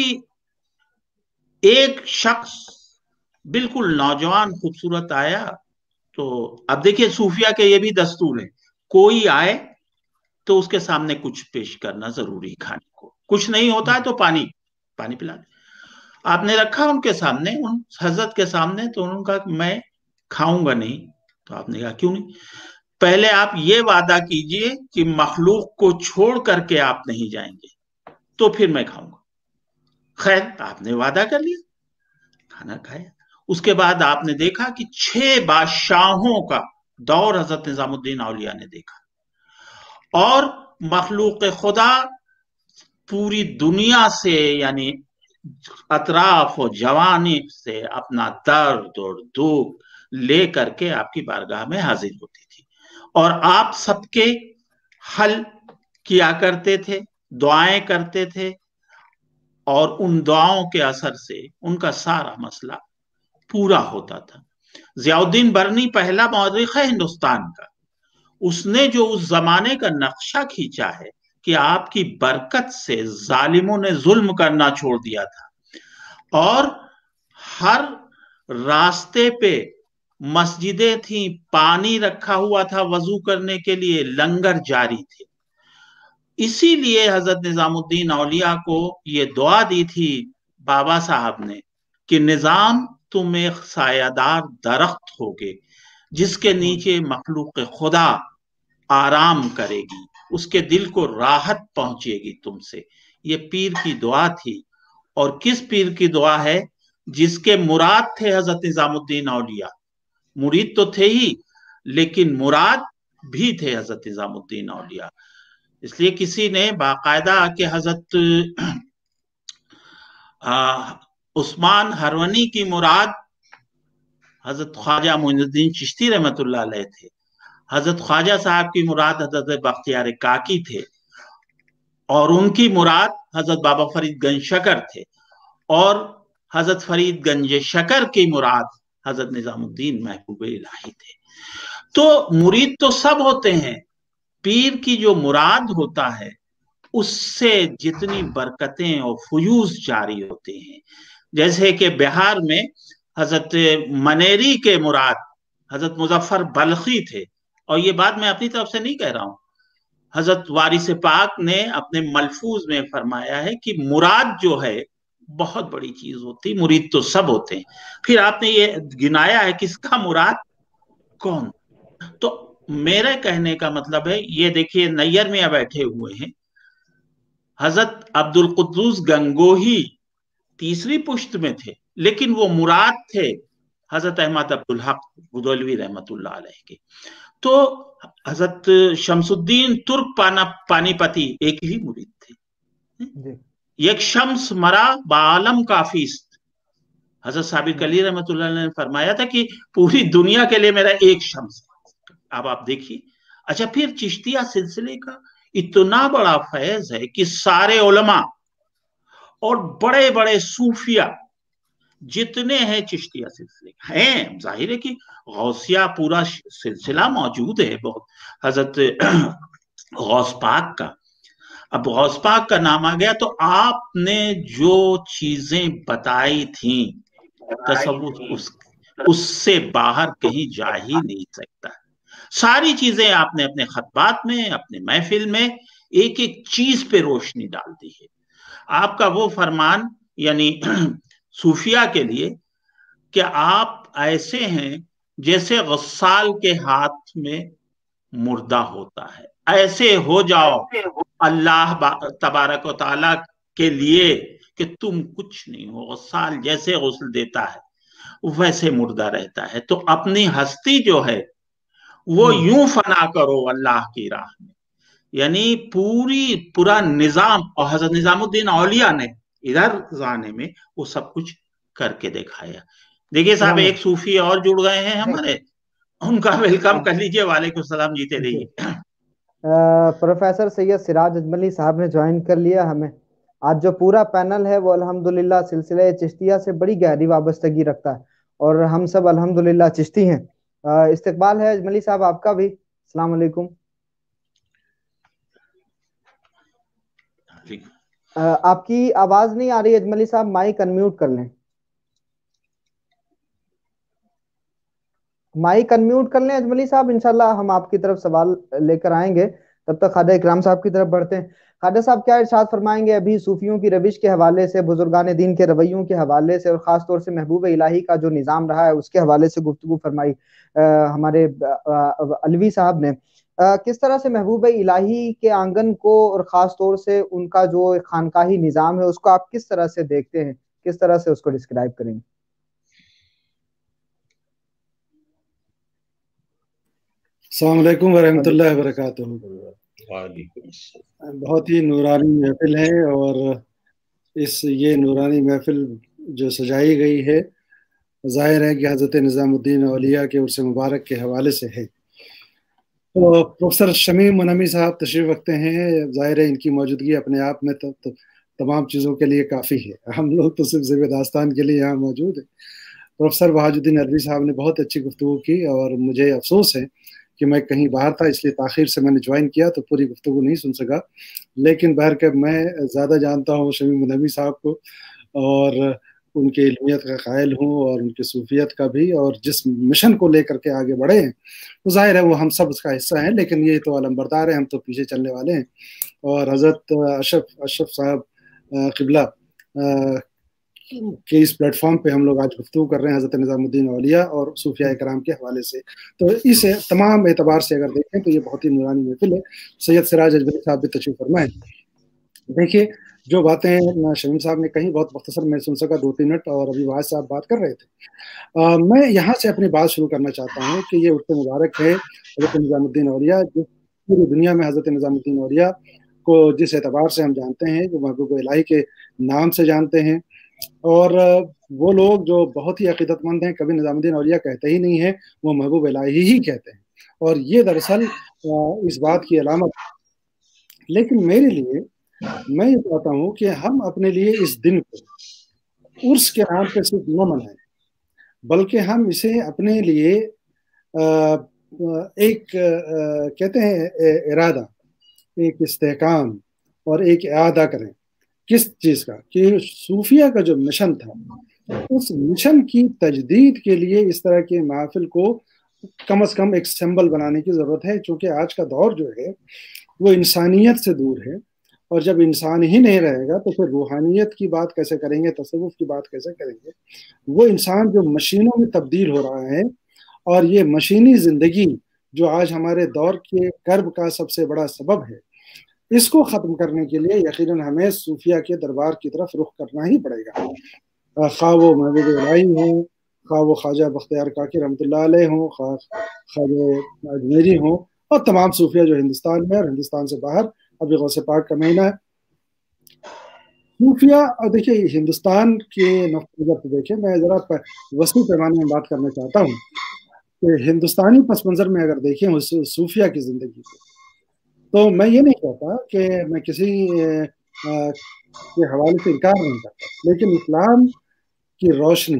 ایک شخص بالکل نوجوان خوبصورت آیا، تو اب دیکھیے صوفیاء کے یہ بھی دستور ہے، کوئی آئے تو اس کے سامنے کچھ پیش کرنا ضروری، کھانے کو کچھ نہیں ہوتا ہے تو پانی پانی پلا دیں۔ آپ نے رکھا ان کے سامنے، ان حضرت کے سامنے، تو انہوں نے کہا کہ میں کھاؤں گا نہیں۔ تو آپ نے کہا کیوں نہیں؟ پہلے آپ یہ وعدہ کیجئے کہ مخلوق کو چھوڑ کر کے آپ نہیں جائیں گے، تو پھر میں کھاؤں گا۔ خیر آپ نے وعدہ کر لیا، کھانا کھایا۔ اس کے بعد آپ نے دیکھا کہ چھ بادشاہوں کا دور حضرت نظام الدین اولیاء نے دیکھا، اور مخلوق خدا پوری دنیا سے یعنی اطراف و جوانب سے اپنا درد اور دکھ لے کر کے آپ کی بارگاہ میں حاضر ہوتی تھی، اور آپ سب کے حل کیا کرتے تھے، دعائیں کرتے تھے، اور ان دعاؤں کے اثر سے ان کا سارا مسئلہ پورا ہوتا تھا۔ ضیاء الدین برنی پہلا مورخ ہے ہندوستان کا، اس نے جو اس زمانے کا نقشہ کھینچا ہے کہ آپ کی برکت سے ظالموں نے ظلم کرنا چھوڑ دیا تھا، اور ہر راستے پہ مسجدیں تھیں، پانی رکھا ہوا تھا وضو کرنے کے لیے، لنگر جاری تھے۔ اسی لیے حضرت نظام الدین اولیاء کو یہ دعا دی تھی بابا صاحب نے کہ نظام تم ایک سایہ دار درخت ہوگے جس کے نیچے مخلوق خدا آرام کرے گی، اس کے دل کو راحت پہنچے گی تم سے۔ یہ پیر کی دعا تھی، اور کس پیر کی دعا ہے؟ جس کے مراد تھے حضرت نظام الدین اولیاء، मुरीद तो थे ही, लेकिन मुराद भी थे हजरत निजामुद्दीन औलिया। इसलिए किसी ने बाकायदा कि हजरत उस्मान हरवनी की मुराद हजरत ख्वाजा मोइनुद्दीन चिश्ती रहमतुल्लाह अलैह थे, हजरत ख्वाजा साहब की मुराद हजरत बख्तियार काकी थे, और उनकी मुराद हजरत बाबा फरीद गंज शकर थे, और हजरत फरीद गंज शकर की मुराद हजरत निजामुद्दीन महबूब इलाही थे। तो मुरीद तो सब होते हैं, पीर की जो मुराद होता है उससे जितनी बरकतें और फयूज जारी होते हैं। जैसे कि बिहार में हजरत मनेरी के मुराद हजरत मुजफ्फर बल्खी थे, और ये बात मैं अपनी तरफ से नहीं कह रहा हूं, हजरत वारिस पाक ने अपने मलफूज में फरमाया है कि मुराद जो है बहुत बड़ी चीज होती, मुरीद तो सब होते हैं। फिर आपने ये गिनाया है किसका मुराद कौन, तो मेरे कहने का मतलब है, ये देखिए नैयर मियां बैठे हुए हैं, हजरत अब्दुल कुद्दूस गंगोही तीसरी पुश्त में थे, लेकिन वो मुराद थे हजरत अहमद अब्दुल हक गुदौलवी रहमतुल्लाह अलैह के। तो हजरत शमसुद्दीन तुर्क पाना पानीपति एक ही मुरीद थे। एक शम्स मरा बालम काफिस्त, हजरत साबिर अली रहमतुल्लाह अलैह ने फरमाया था कि पूरी दुनिया के लिए मेरा एक शम्स। अब आप देखिए, अच्छा फिर चिश्तिया सिलसिले का इतना बड़ा फैज है कि सारे उलमा और बड़े बड़े सूफिया जितने हैं चिश्तिया सिलसिले हैं, जाहिर है कि गौसिया पूरा सिलसिला मौजूद है बहुत, हजरत गौस पाक का। अब गौस पाक का नाम आ गया तो आपने जो चीजें बताई थी तसव्वुर उस उससे बाहर कहीं जा ही नहीं सकता। सारी चीजें आपने अपने खतबात में, अपने महफिल में एक एक चीज पे रोशनी डाल दी है। आपका वो फरमान यानी सूफिया के लिए कि आप ऐसे हैं जैसे गस्साल के हाथ में मुर्दा होता है, ऐसे हो जाओ अल्लाह तबारक व तआला के लिए कि तुम कुछ नहीं हो। गस्साल जैसे गुस्ल देता है वैसे मुर्दा रहता है, तो अपनी हस्ती जो है वो यूं फना करो अल्लाह की राह में, यानी पूरी पूरा निजाम। और हजरत निजामुद्दीन औलिया ने इधर जाने में वो सब कुछ करके दिखाया। देखिए साहब, एक सूफी और जुड़ गए हैं हमारे, उनका वेलकम कर लीजिए। वालेकुम सलाम, जीते रहिए। प्रोफेसर सैयद सिराज अजमली साहब ने ज्वाइन कर लिया हमें। आज जो पूरा पैनल है वो अल्हम्दुलिल्लाह सिलसिले चिश्तिया से बड़ी गहरी वाबस्तगी रखता है, और हम सब अल्हम्दुलिल्लाह चिश्ती हैं। इस्तकबाल है अजमली साहब आपका भी। अस्सलाम वालेकुम। आपकी आवाज नहीं आ रही अजमली साहब, माइक अनम्यूट कर लें, माइक अनम्यूट कर लें अजमली साहब। इंशाल्लाह हम आपकी तरफ सवाल लेकर आएंगे, तब तक खाजा इकराम साहब की तरफ बढ़ते हैं। खाजा साहब क्या इरशाद फरमाएंगे अभी सूफियों की रविश के हवाले से, बुजुर्गान दीन के रवैयों के हवाले से, और खास तौर से महबूब इलाही का जो निज़ाम रहा है उसके हवाले से गुफ्तगू फरमाई हमारे अलवी साहब ने। आ, किस तरह से महबूब इलाही के आंगन को और ख़ास तौर से उनका जो खानकाही निज़ाम है उसको आप किस तरह से देखते हैं, किस तरह से उसको डिस्क्राइब करेंगे? अस्सलाम वालेकुम वरहमतुल्लाहि वबरकातुहू। बहुत ही नूरानी महफिल है, और इस ये नूरानी महफिल जो सजाई गई है ज़ाहिर है कि हज़रत निज़ामुद्दीन औलिया के उर्स मुबारक के हवाले से है। तो प्रोफेसर शमीम मुनम्मी साहब तशरीफ़ रखते हैं, ज़ाहिर है इनकी मौजूदगी अपने आप में तो, तो तमाम चीज़ों के लिए काफ़ी है, हम लोग तो सिर्फ ज़िब दास्तान के लिए यहाँ मौजूद है। प्रोफेसर वहाजुद्दीन अरबी साहब ने बहुत अच्छी गुफ्तगू की, और मुझे अफसोस है कि मैं कहीं बाहर था इसलिए ताख़ीर से मैंने ज्वाइन किया तो पूरी गुफ्तगू नहीं सुन सका, लेकिन बहर के मैं ज़्यादा जानता हूँ शमीम मुनम्मी साहब को, और उनके इल्मियत का कायल हूँ और उनकी सूफियत का भी, और जिस मिशन को लेकर के आगे बढ़े हैं तो जाहिर है वो हम सब उसका हिस्सा हैं, लेकिन ये तो अलमबरदार है, हम तो पीछे चलने वाले हैं। और हज़रत अशरफ अशरफ साहब क़िबला के इस प्लेटफॉर्म पे हम लोग आज गुफ्तगू कर रहे हैं हज़रत निज़ामुद्दीन औलिया और सूफिया इकराम के हवाले से, तो इस तमाम एतबार से अगर देखें तो ये बहुत ही नूरानी महफिल है। सैयद सिराज अजमली साहब भी तशरीफ़ फरमाएं। دیکھیے جو باتیں شمیم صاحب نے کہیں بہت مختصر میں سن سکا دو تین منٹ، اور ابھی واحد صاحب بات کر رہے تھے. آ, میں یہاں سے اپنی بات شروع کرنا چاہتا ہوں کہ یہ عرف مبارک ہے حضرت نظام الدین اولیاء، جو پوری دنیا میں حضرت نظام الدین اولیاء کو جس اعتبار سے ہم جانتے ہیں، جو محبوب الہی کے نام سے جانتے ہیں. اور وہ لوگ جو بہت ہی عقیدت مند ہیں کبھی نظام الدین اولیاء کہتے ہی نہیں ہیں، وہ محبوب الہی ہی کہتے ہیں، اور یہ دراصل اس بات کی علامت. لیکن میرے لیے میں یہ چاہتا ہوں کہ ہم اپنے لیے اس دن کو عرس کے نام پہ صرف نہ منائیں، بلکہ ہم اسے اپنے لیے ایک کہتے ہیں ارادہ، ایک استحکام اور ایک اعادہ کریں. کس چیز کا؟ کہ صوفیہ کا جو مشن تھا، اس مشن کی تجدید کے لیے اس طرح کے محافل کو کم از کم ایک سمبل بنانے کی ضرورت ہے، چونکہ آج کا دور جو ہے وہ انسانیت سے دور ہے، اور جب انسان ہی نہیں رہے گا تو پھر روحانیت کی بات کیسے کریں گے، تصوف کی بات کیسے کریں گے. وہ انسان جو مشینوں میں تبدیل ہو رہا ہے، اور یہ مشینی زندگی جو آج ہمارے دور کے کرب کا سب سے بڑا سبب ہے، اس کو ختم کرنے کے لیے یقیناً ہمیں صوفیہ کے دربار کی طرف رخ کرنا ہی پڑے گا. خواہ وہ محبوب الہی ہوں، خواہ وہ خواجہ بختیار کاکی رحمۃ اللہ علیہ ہوں، خواہ خواجہ اجمیری ہوں، اور تمام صوفیہ جو ہندوستان میں اور ہندوستان سے باہر، ابھی غوث پاک کا مہینہ ہے. صوفیہ، اور دیکھیے ہندوستان کے نقطۂ نظر سے دیکھیں، میں ذرا وسیع پیمانے میں بات کرنا چاہتا ہوں کہ ہندوستانی پس منظر میں اگر دیکھیں صوفیہ کی زندگی کو، تو میں یہ نہیں کہتا کہ میں کسی کے حوالے سے انکار نہیں کرتا، لیکن اسلام کی روشنی،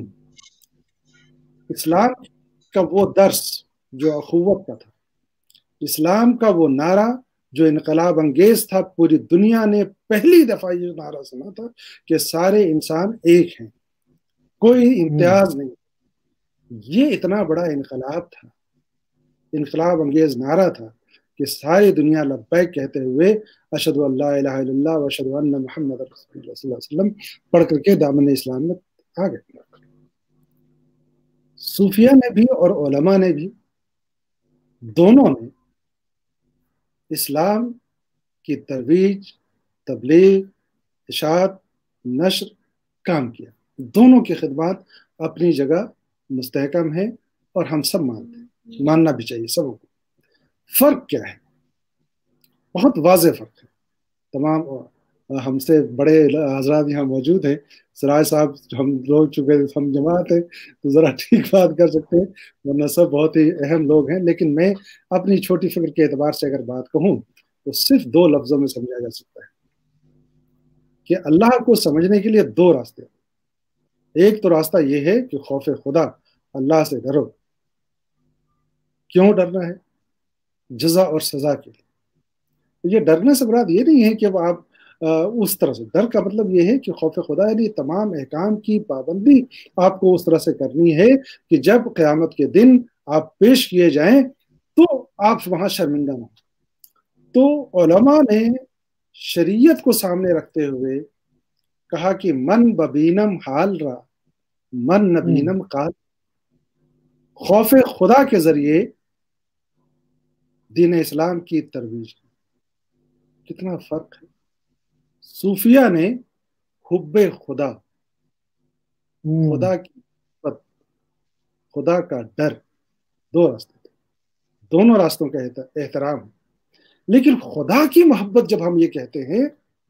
اسلام کا وہ درس جو اخوت کا تھا، اسلام کا وہ نعرہ جو انقلاب انگیز تھا، پوری دنیا نے پہلی دفعہ یہ نعرہ سنا تھا کہ سارے انسان ایک ہیں، کوئی امتیاز نہیں. یہ اتنا بڑا انقلاب تھا، انقلاب انگیز نعرہ تھا کہ ساری دنیا لبیک کہتے ہوئے اشہد ان لا الہ الا اللہ و اشہد ان محمد رسول اللہ صلی اللہ علیہ وسلم پڑھ کر کے دامن اسلام میں آ گئے. صوفیہ نے بھی اور علماء نے بھی، دونوں نے اسلام کی ترویج، تبلیغ، اشاعت، نشر کام کیا. دونوں کی خدمات اپنی جگہ مستحکم ہے، اور ہم سب مانتے ہیں، ماننا بھی چاہیے سب کو. فرق کیا ہے؟ بہت واضح فرق ہے. تمام ہم سے بڑے حضرات یہاں موجود ہیں، سراج صاحب ہم لوگ چونکہ ہم جماعت ہیں تو ذرا ٹھیک بات کر سکتے ہیں، ورنہ سب بہت ہی اہم لوگ ہیں. لیکن میں اپنی چھوٹی فکر کے اعتبار سے اگر بات کہوں تو صرف دو لفظوں میں سمجھا جا سکتا ہے کہ اللہ کو سمجھنے کے لیے دو راستے ہیں. ایک تو راستہ یہ ہے کہ خوف خدا، اللہ سے ڈرو. کیوں ڈرنا ہے؟ جزا اور سزا کے لیے. یہ ڈرنے سے مراد یہ نہیں ہے کہ وہ آپ اس طرح سے، ڈر کا مطلب یہ ہے کہ خوف خدا یعنی تمام احکام کی پابندی آپ کو اس طرح سے کرنی ہے کہ جب قیامت کے دن آپ پیش کیے جائیں تو آپ وہاں شرمندہ نہ ہوں. تو علماء نے شریعت کو سامنے رکھتے ہوئے کہا کہ من ببینم حال را من نبینم قال. خوف خدا کے ذریعے دین اسلام کی ترویج. کتنا فرق ہے. صوفیہ نے حب خدا، خدا کی محبت، خدا کا ڈر، دو راستے تھے، دونوں راستوں کا احترام ہے. لیکن خدا کی محبت جب ہم یہ کہتے ہیں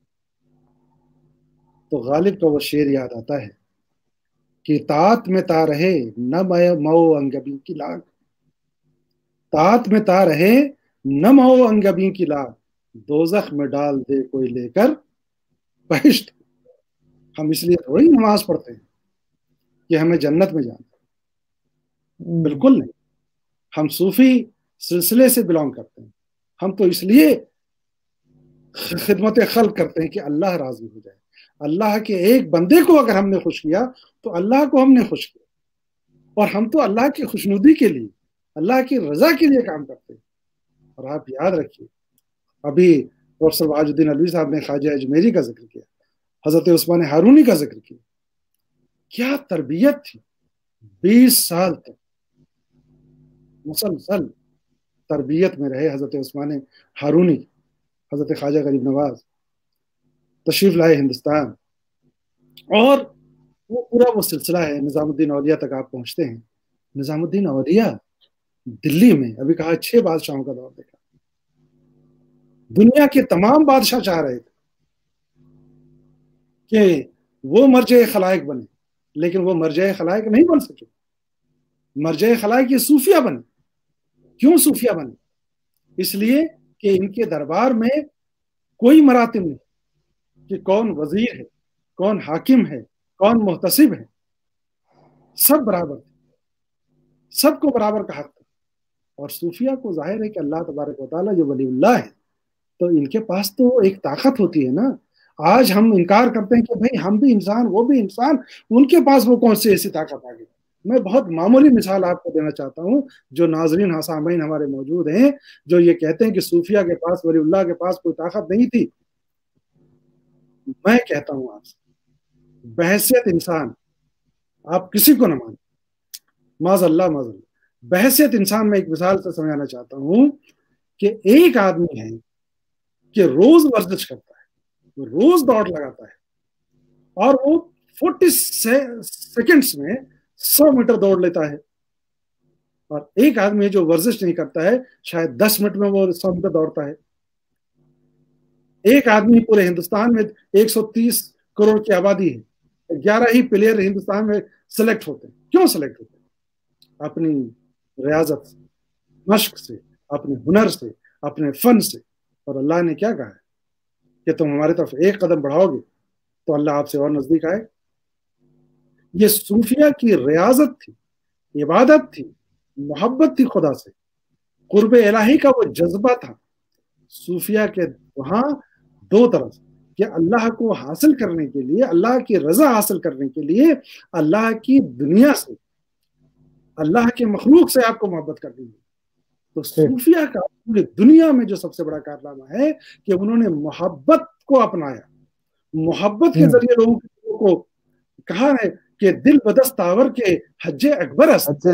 تو غالب کا وہ شعر یاد آتا ہے کہ طاعت میں تا رہے نہ مئو انگبی کی لاگ. طاعت میں تا رہے نہ مئو انگبی کی لاگ، دوزخ میں ڈال دے کوئی لے کر بہشت. ہم اس لیے تھوڑی نماز پڑھتے ہیں کہ ہمیں جنت میں جانا، بالکل نہیں. ہم صوفی سلسلے سے بلانگ کرتے ہیں، ہم تو اس لیے خدمت خلق کرتے ہیں کہ اللہ راضی ہو جائے. اللہ کے ایک بندے کو اگر ہم نے خوش کیا تو اللہ کو ہم نے خوش کیا، اور ہم تو اللہ کی خوشنودی کے لیے، اللہ کی رضا کے لیے کام کرتے ہیں. اور آپ یاد رکھیے، ابھی پروفیسر واج الدین علوی صاحب نے خواجہ اجمیری کا ذکر کیا، حضرت عثمان ہارونی کا ذکر کیا. کیا تربیت تھی، بیس سال تک مسلسل تربیت میں رہے حضرت عثمان ہارونی، حضرت خواجہ غریب نواز. تشریف لائے ہندوستان، اور وہ پورا وہ سلسلہ ہے نظام الدین اولیاء تک آپ پہنچتے ہیں۔ نظام الدین اولیاء دلی میں ابھی کہا چھ بادشاہوں کا دور دیکھا، دنیا کے تمام بادشاہ چاہ رہے تھے کہ وہ مرجع خلائق بنے، لیکن وہ مرجع خلائق نہیں بن سکے۔ مرجع خلائق یہ صوفیہ بنے۔ کیوں صوفیہ بنے؟ اس لیے کہ ان کے دربار میں کوئی مراتب نہیں کہ کون وزیر ہے، کون حاکم ہے، کون محتسب ہے، سب برابر تھے، سب کو برابر کا حق تھا۔ اور صوفیہ کو ظاہر ہے کہ اللہ تبارک و تعالیٰ جو ولی اللہ ہے، تو ان کے پاس تو ایک طاقت ہوتی ہے نا۔ آج ہم انکار کرتے ہیں کہ بھئی ہم بھی انسان، وہ بھی انسان، ان کے پاس وہ کون سی ایسی طاقت آ گئی؟ میں بہت معمولی مثال آپ کو دینا چاہتا ہوں، جو ناظرین ہاں سامعین ہمارے موجود ہیں جو یہ کہتے ہیں کہ صوفیہ کے پاس، ولی اللہ کے پاس کوئی طاقت نہیں تھی۔ میں کہتا ہوں آپ سے بحیثیت انسان، آپ کسی کو نہ مانیں، معاذ اللہ معاذ اللہ، بحیثیت انسان میں ایک مثال سے سمجھانا چاہتا ہوں کہ ایک آدمی ہے کہ روز ورزش کرتا ہے، روز دوڑ لگاتا ہے، اور وہ فورٹی سیکنڈز میں سو میٹر دوڑ لیتا ہے، اور ایک آدمی جو ورزش نہیں کرتا ہے شاید دس منٹ میں وہ سو میٹر دوڑتا ہے۔ ایک آدمی پورے ہندوستان میں ایک سو تیس کروڑ کی آبادی ہے، گیارہ ہی پلیئر ہندوستان میں سلیکٹ ہوتے ہیں۔ کیوں سلیکٹ ہوتے ہیں؟ اپنی ریاضت سے، مشق سے، اپنے ہنر سے، اپنے فن سے۔ اور اللہ نے کیا کہا ہے کہ تم ہماری طرف ایک قدم بڑھاؤ گے تو اللہ آپ سے اور نزدیک آئے۔ یہ صوفیہ کی ریاضت تھی، عبادت تھی، محبت تھی خدا سے، قرب الہی کا وہ جذبہ تھا۔ صوفیہ کے وہاں دو طرف کہ اللہ کو حاصل کرنے کے لیے، اللہ کی رضا حاصل کرنے کے لیے، اللہ کی دنیا سے، اللہ کے مخلوق سے آپ کو محبت کرنی ہے۔ تو صوفیہ کا پوری دنیا میں جو سب سے بڑا کارنامہ ہے کہ انہوں نے محبت کو اپنایا، محبت کے ذریعے لوگوں کو کہا ہے کہ دل بدست آور کے حج اکبر است،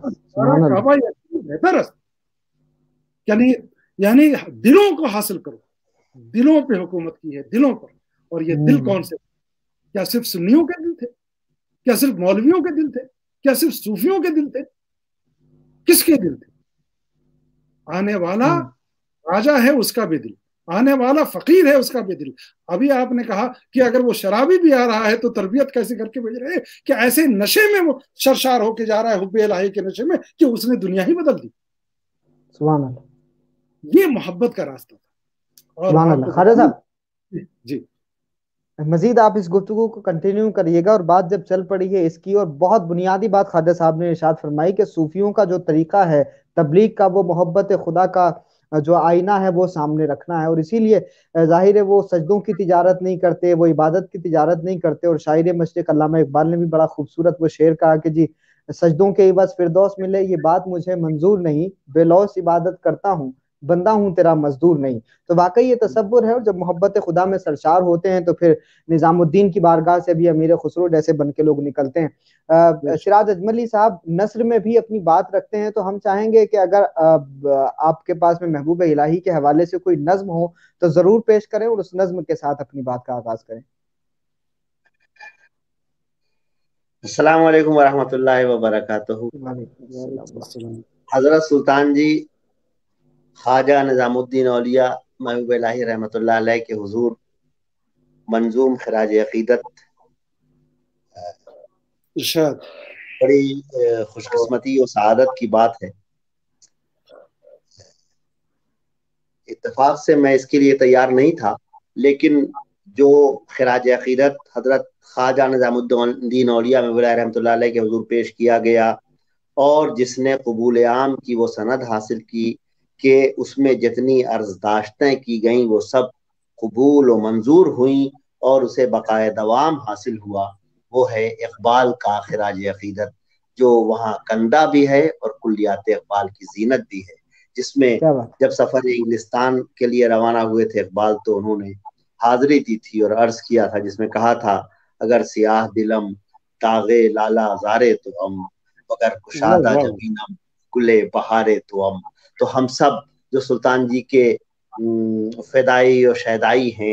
بہتر است، یعنی یعنی دلوں کو حاصل کرو، دلوں پہ حکومت کی ہے، دلوں پر۔ اور یہ دل کون سے؟ کیا صرف سنیوں کے دل تھے؟ کیا صرف مولویوں کے دل تھے؟ کیا صرف صوفیوں کے دل تھے؟ کس کے دل تھے؟ آنے والا راجہ ہے اس کا بھی دل، آنے والا فقیر ہے اس کا بھی دل۔ ابھی آپ نے کہا کہ اگر وہ شرابی بھی آ رہا ہے تو تربیت کیسے کر کے بھیج رہے ہیں کہ ایسے نشے میں وہ سرشار ہو کے جا رہا ہے، حب الہی کے نشے میں، کہ اس نے دنیا ہی بدل دی۔ سبحان اللہ، یہ محبت کا راستہ تھا۔ سبحان اللہ۔ خواجہ صاحب جی مزید آپ اس گفتگو کو کنٹینیو کریے گا، اور بات جب چل پڑی ہے اس کی، اور بہت بنیادی بات خواجہ صاحب نے ارشاد فرمائی کہ صوفیوں کا جو طریقہ ہے تبلیغ کا، وہ محبت خدا کا جو آئینہ ہے وہ سامنے رکھنا ہے، اور اسی لیے ظاہر ہے وہ سجدوں کی تجارت نہیں کرتے، وہ عبادت کی تجارت نہیں کرتے۔ اور شاعر مشرق علامہ اقبال نے بھی بڑا خوبصورت وہ شعر کہا کہ جی سجدوں کے عوض فردوس ملے یہ بات مجھے منظور نہیں، بے لوث عبادت کرتا ہوں بندہ ہوں تیرا مزدور نہیں۔ تو واقعی یہ تصور ہے، اور جب محبت خدا میں سرشار ہوتے ہیں تو پھر نظام الدین کی بارگاہ سے بھی امیر خسرو جیسے بن کے لوگ نکلتے ہیں۔ سراج اجملی صاحب نثر میں بھی اپنی بات رکھتے ہیں، تو ہم چاہیں گے کہ اگر آپ کے پاس میں محبوب الہی کے حوالے سے کوئی نظم ہو تو ضرور پیش کریں، اور اس نظم کے ساتھ اپنی بات کا آغاز کریں۔ السلام علیکم ورحمۃ اللہ وبرکاتہ۔ حضرت سلطان جی خواجہ نظام الدین اولیاء محبوب الہی رحمۃ اللہ علیہ کے حضور منظوم خراج عقیدت، بڑی خوش قسمتی اور سعادت کی بات ہے۔ اتفاق سے میں اس کے لیے تیار نہیں تھا، لیکن جو خراج عقیدت حضرت خواجہ نظام الدین اولیاء محبوب الہی رحمۃ اللہ علیہ کے حضور پیش کیا گیا، اور جس نے قبول عام کی وہ سند حاصل کی کہ اس میں جتنی عرض داشتیں کی گئیں وہ سب قبول و منظور ہوئیں، اور اسے بقائے دوام حاصل ہوا، وہ ہے اقبال کا خراج عقیدت، جو وہاں کندہ بھی ہے اور کلیات اقبال کی زینت بھی ہے، جس میں جب سفر انگلستان کے لیے روانہ ہوئے تھے اقبال تو انہوں نے حاضری دی تھی اور عرض کیا تھا، جس میں کہا تھا اگر سیاہ دلم تاغے لالا زارے تو ہم، اگر کشادہ جبینم گلے بہارے تو ہم۔ تو ہم سب جو سلطان جی کے فدائی اور شہدائی ہیں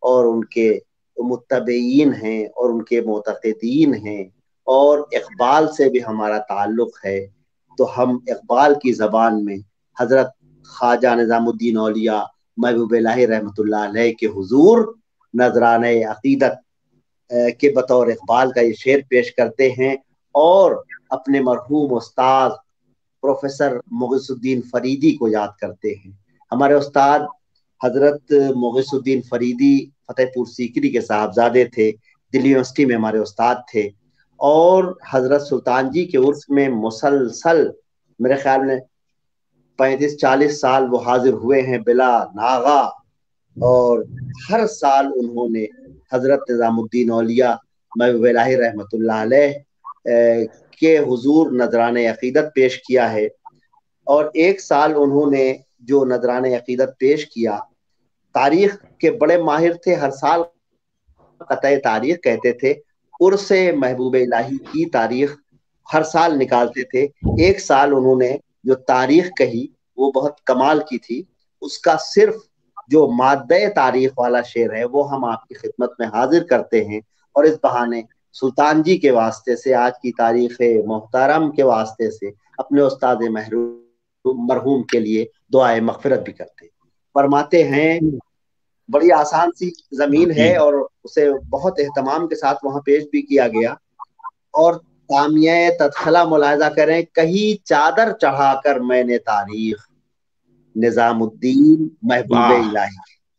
اور ان کے متبعین ہیں اور ان کے معتقدین ہیں، اور اقبال سے بھی ہمارا تعلق ہے، تو ہم اقبال کی زبان میں حضرت خواجہ نظام الدین اولیاء محبوب الہی رحمۃ اللہ علیہ کے حضور نذرانہ عقیدت کے بطور اقبال کا یہ شعر پیش کرتے ہیں، اور اپنے مرحوم استاد پروفیسر مغیث الدین فریدی کو یاد کرتے ہیں۔ ہمارے استاد حضرت مغیث الدین فریدی فتح پور سیکری کے صاحبزادے تھے، دلی یونیورسٹی میں ہمارے استاد تھے، اور حضرت سلطان جی کے عرس میں مسلسل میرے خیال میں پینتیس چالیس سال وہ حاضر ہوئے ہیں بلا ناغا، اور ہر سال انہوں نے حضرت نظام الدین اولیاء محبوب الہی رحمۃ اللہ علیہ کے حضور نذرانہ عقیدت پیش کیا ہے۔ اور ایک سال انہوں نے جو نذرانہ عقیدت پیش کیا، تاریخ کے بڑے ماہر تھے، ہر سال قطع تاریخ کہتے تھے، عرس محبوب الہی کی تاریخ ہر سال نکالتے تھے۔ ایک سال انہوں نے جو تاریخ کہی وہ بہت کمال کی تھی، اس کا صرف جو مادہ تاریخ والا شعر ہے وہ ہم آپ کی خدمت میں حاضر کرتے ہیں، اور اس بہانے سلطان جی کے واسطے سے، آج کی تاریخ محترم کے واسطے سے اپنے استاد مرحوم کے لیے دعائے مغفرت بھی کرتے ہیں۔ فرماتے ہیں بڑی آسان سی زمین ہے اور اسے بہت اہتمام کے ساتھ وہاں پیش بھی کیا گیا، اور تامیہ تدخلہ ملاحظہ کریں، کہیں چادر چڑھا کر میں نے تاریخ نظام الدین محبوب الہی،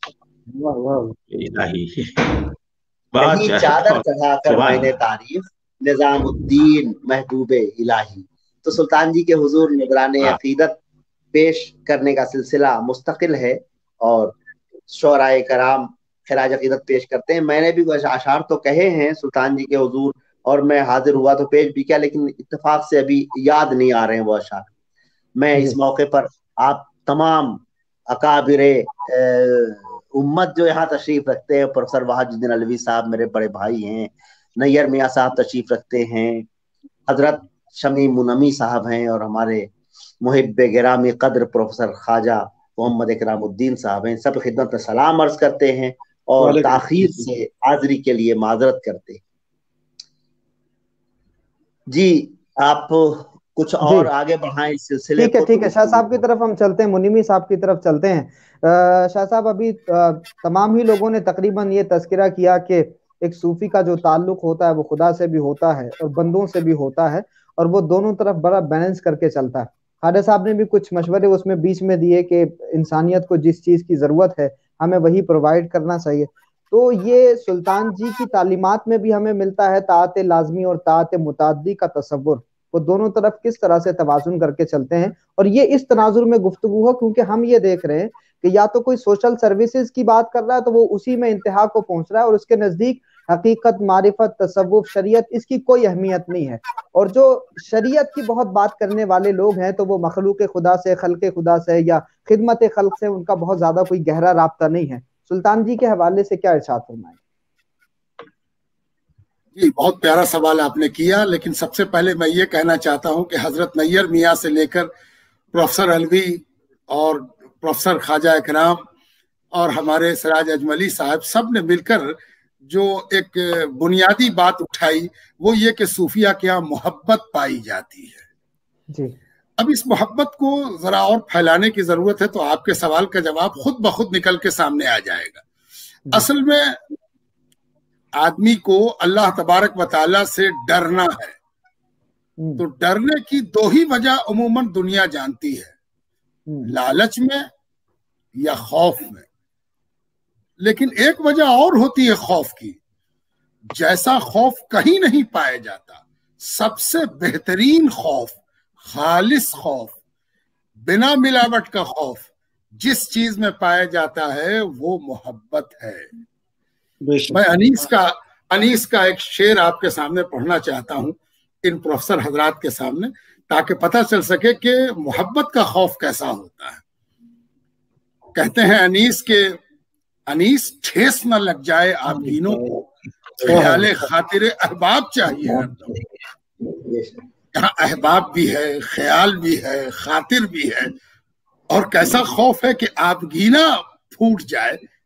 کہیں چادر چڑھا کر میں نے تاریخ نظام الدین محبوب الہی۔ تو سلطان جی کے حضور نذرانہ عقیدت پیش کرنے کا سلسلہ مستقل ہے، اور شعراء کرام خراج عقیدت پیش کرتے ہیں۔ میں نے بھی کچھ اشعار تو کہے ہیں سلطان جی کے حضور، اور میں حاضر ہوا تو پیش بھی کیا، لیکن اتفاق سے ابھی یاد نہیں آ رہے ہیں وہ اشعار۔ میں اس موقع پر آپ تمام اکابر امت جو یہاں تشریف رکھتے ہیں، پروفیسر وحید الدین علوی صاحب میرے بڑے بھائی ہیں، نیر میاں صاحب تشریف رکھتے ہیں، حضرت شمیم منمی صاحب ہیں، اور ہمارے محب گرامی قدر پروفیسر خواجہ محمد اکرام الدین صاحب ہیں، سب خدمت میں سلام عرض کرتے ہیں اور تاخیر سے حاضری کے لیے معذرت کرتے ہیں۔ جی آپ کچھ اور آگے بڑھائیں اس سلسلے ٹھیک ہے ٹھیک ہے شاہ صاحب کی طرف ہم چلتے ہیں، منیمی صاحب کی طرف چلتے ہیں۔ شاہ صاحب ابھی تمام ہی لوگوں نے تقریباً یہ تذکرہ کیا کہ ایک صوفی کا جو تعلق ہوتا ہے وہ خدا سے بھی ہوتا ہے اور بندوں سے بھی ہوتا ہے، اور وہ دونوں طرف بڑا بیلنس کر کے چلتا ہے۔ خواجہ صاحب نے بھی کچھ مشورے اس میں بیچ میں دیے کہ انسانیت کو جس چیز کی ضرورت ہے ہمیں وہی پرووائڈ کرنا چاہیے۔ تو یہ سلطان جی کی تعلیمات میں بھی ہمیں ملتا ہے طاعت لازمی اور طاعت متعدی کا تصور، وہ دونوں طرف کس طرح سے توازن کر کے چلتے ہیں۔ اور یہ اس تناظر میں گفتگو ہو کیونکہ ہم یہ دیکھ رہے ہیں کہ یا تو کوئی سوشل سروسز کی بات کر رہا ہے تو وہ اسی میں انتہا کو پہنچ رہا ہے، اور اس کے نزدیک حقیقت، معرفت، تصوف، شریعت اس کی کوئی اہمیت نہیں ہے، اور جو شریعت کی بہت بات کرنے والے لوگ ہیں تو وہ مخلوق خدا سے، خلق خدا سے یا خدمت خلق سے ان کا بہت زیادہ کوئی گہرا رابطہ نہیں ہے۔ سلطان جی کے حوالے سے کیا ارشاد فرمائیں؟ جی بہت پیارا سوال آپ نے کیا، لیکن سب سے پہلے میں یہ کہنا چاہتا ہوں کہ حضرت نیر میاں سے لے کر پروفیسر علوی اور پروفیسر خواجہ اکرام اور ہمارے سراج اجملی صاحب سب نے مل کر جو ایک بنیادی بات اٹھائی وہ یہ کہ صوفیہ کے یہاں محبت پائی جاتی ہے۔ جی اب اس محبت کو ذرا اور پھیلانے کی ضرورت ہے، تو آپ کے سوال کا جواب خود بخود نکل کے سامنے آ جائے گا۔ اصل میں آدمی کو اللہ تبارک و تعالیٰ سے ڈرنا ہے، تو ڈرنے کی دو ہی وجہ عموماً دنیا جانتی ہے، لالچ میں یا خوف میں، لیکن ایک وجہ اور ہوتی ہے خوف کی، جیسا خوف کہیں نہیں پایا جاتا۔ سب سے بہترین خوف، خالص خوف، بنا ملاوٹ کا خوف جس چیز میں پایا جاتا ہے وہ محبت ہے۔ میں انیس کا انیس کا ایک شعر آپ کے سامنے پڑھنا چاہتا ہوں ان پروفیسر حضرات کے سامنے، تاکہ پتہ چل سکے کہ محبت کا خوف کیسا ہوتا ہے۔ کہتے ہیں انیس کے انیس ٹھیس نہ لگ جائے آپ دینوں کو، خیال خاطر احباب چاہیے ہر دم۔ یہاں احباب بھی ہے، خیال بھی ہے، خاطر بھی ہے، اور کیسا خوف ہے کہ آپ گینا پھوٹ جائے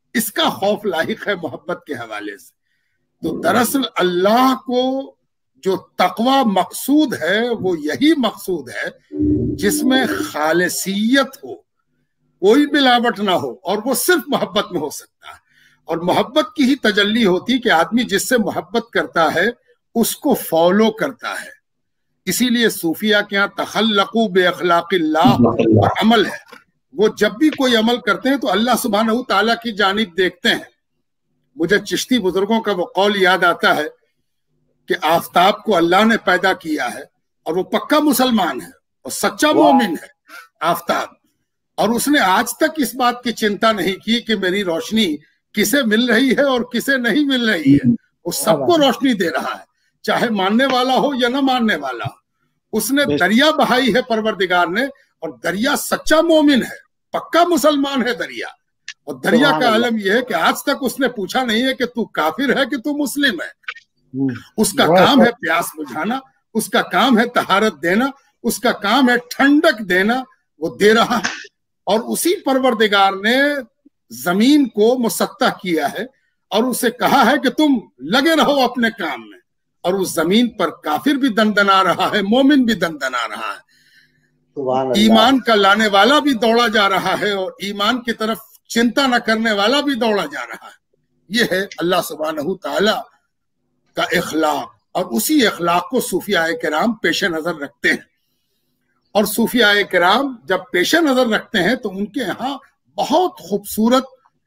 اس کا خوف لاحق ہے محبت کے حوالے سے. تو دراصل اللہ کو جو تقوی مقصود ہے وہ یہی مقصود ہے جس میں خالصیت ہو، کوئی ملاوٹ نہ ہو، اور وہ صرف محبت میں ہو سکتا ہے. اور محبت کی ہی تجلی ہوتی کہ آدمی جس سے محبت کرتا ہے اس کو فالو کرتا ہے. اسی لیے صوفیہ کے یہاں تخلقوا بے اخلاق اللہ اور عمل ہے. وہ جب بھی کوئی عمل کرتے ہیں تو اللہ سبحانہ تعالیٰ کی جانب دیکھتے ہیں. مجھے چشتی بزرگوں کا وہ قول یاد آتا ہے کہ آفتاب کو اللہ نے پیدا کیا ہے اور وہ پکا مسلمان ہے اور سچا مومن ہے آفتاب، اور اس نے آج تک اس بات کی چنتا نہیں کی کہ میری روشنی کسے مل رہی ہے اور کسے نہیں مل رہی ہے. وہ سب کو روشنی دے رہا ہے، چاہے ماننے والا ہو یا نہ ماننے والا ہو. اس نے دریا بہائی ہے پروردگار نے، اور دریا سچا مومن ہے، پکا مسلمان ہے دریا. اور دریا کا عالم یہ ہے کہ آج تک اس نے پوچھا نہیں ہے کہ تو کافر ہے کہ تو مسلم ہے. اس کا کام ہے پیاس بجھانا، اس کا کام ہے طہارت دینا، اس کا کام ہے ٹھنڈک دینا، وہ دے رہا ہے. اور اسی پروردگار نے زمین کو مسطح کیا ہے اور اسے کہا ہے کہ تم لگے رہو اپنے کام میں. اور اس زمین پر کافر بھی دندنا رہا ہے، مومن بھی دندنا رہا ہے، ایمان کا لانے والا بھی دوڑا جا رہا ہے اور ایمان کی طرف چنتا نہ کرنے والا بھی دوڑا جا رہا ہے. یہ ہے اللہ سبحانہ تعالی کا اخلاق، اور اسی اخلاق کو صوفیاء کرام پیش نظر رکھتے ہیں. اور صوفیاء کرام جب پیش نظر رکھتے ہیں تو ان کے ہاں بہت خوبصورت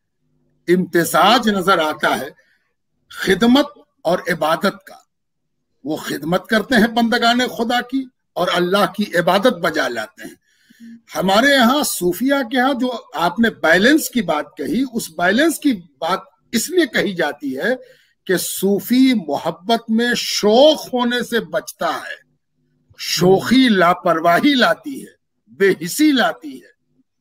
امتزاج نظر آتا ہے خدمت اور عبادت کا. وہ خدمت کرتے ہیں بندگان خدا کی اور اللہ کی عبادت بجا لاتے ہیں. ہمارے یہاں صوفیاء کے ہاں جو آپ نے بیلنس کی بات کہی، اس بیلنس کی بات اس لیے کہی جاتی ہے کہ صوفی محبت میں شوق ہونے سے بچتا ہے. شوخی لاپرواہی لاتی ہے، بے حسی لاتی ہے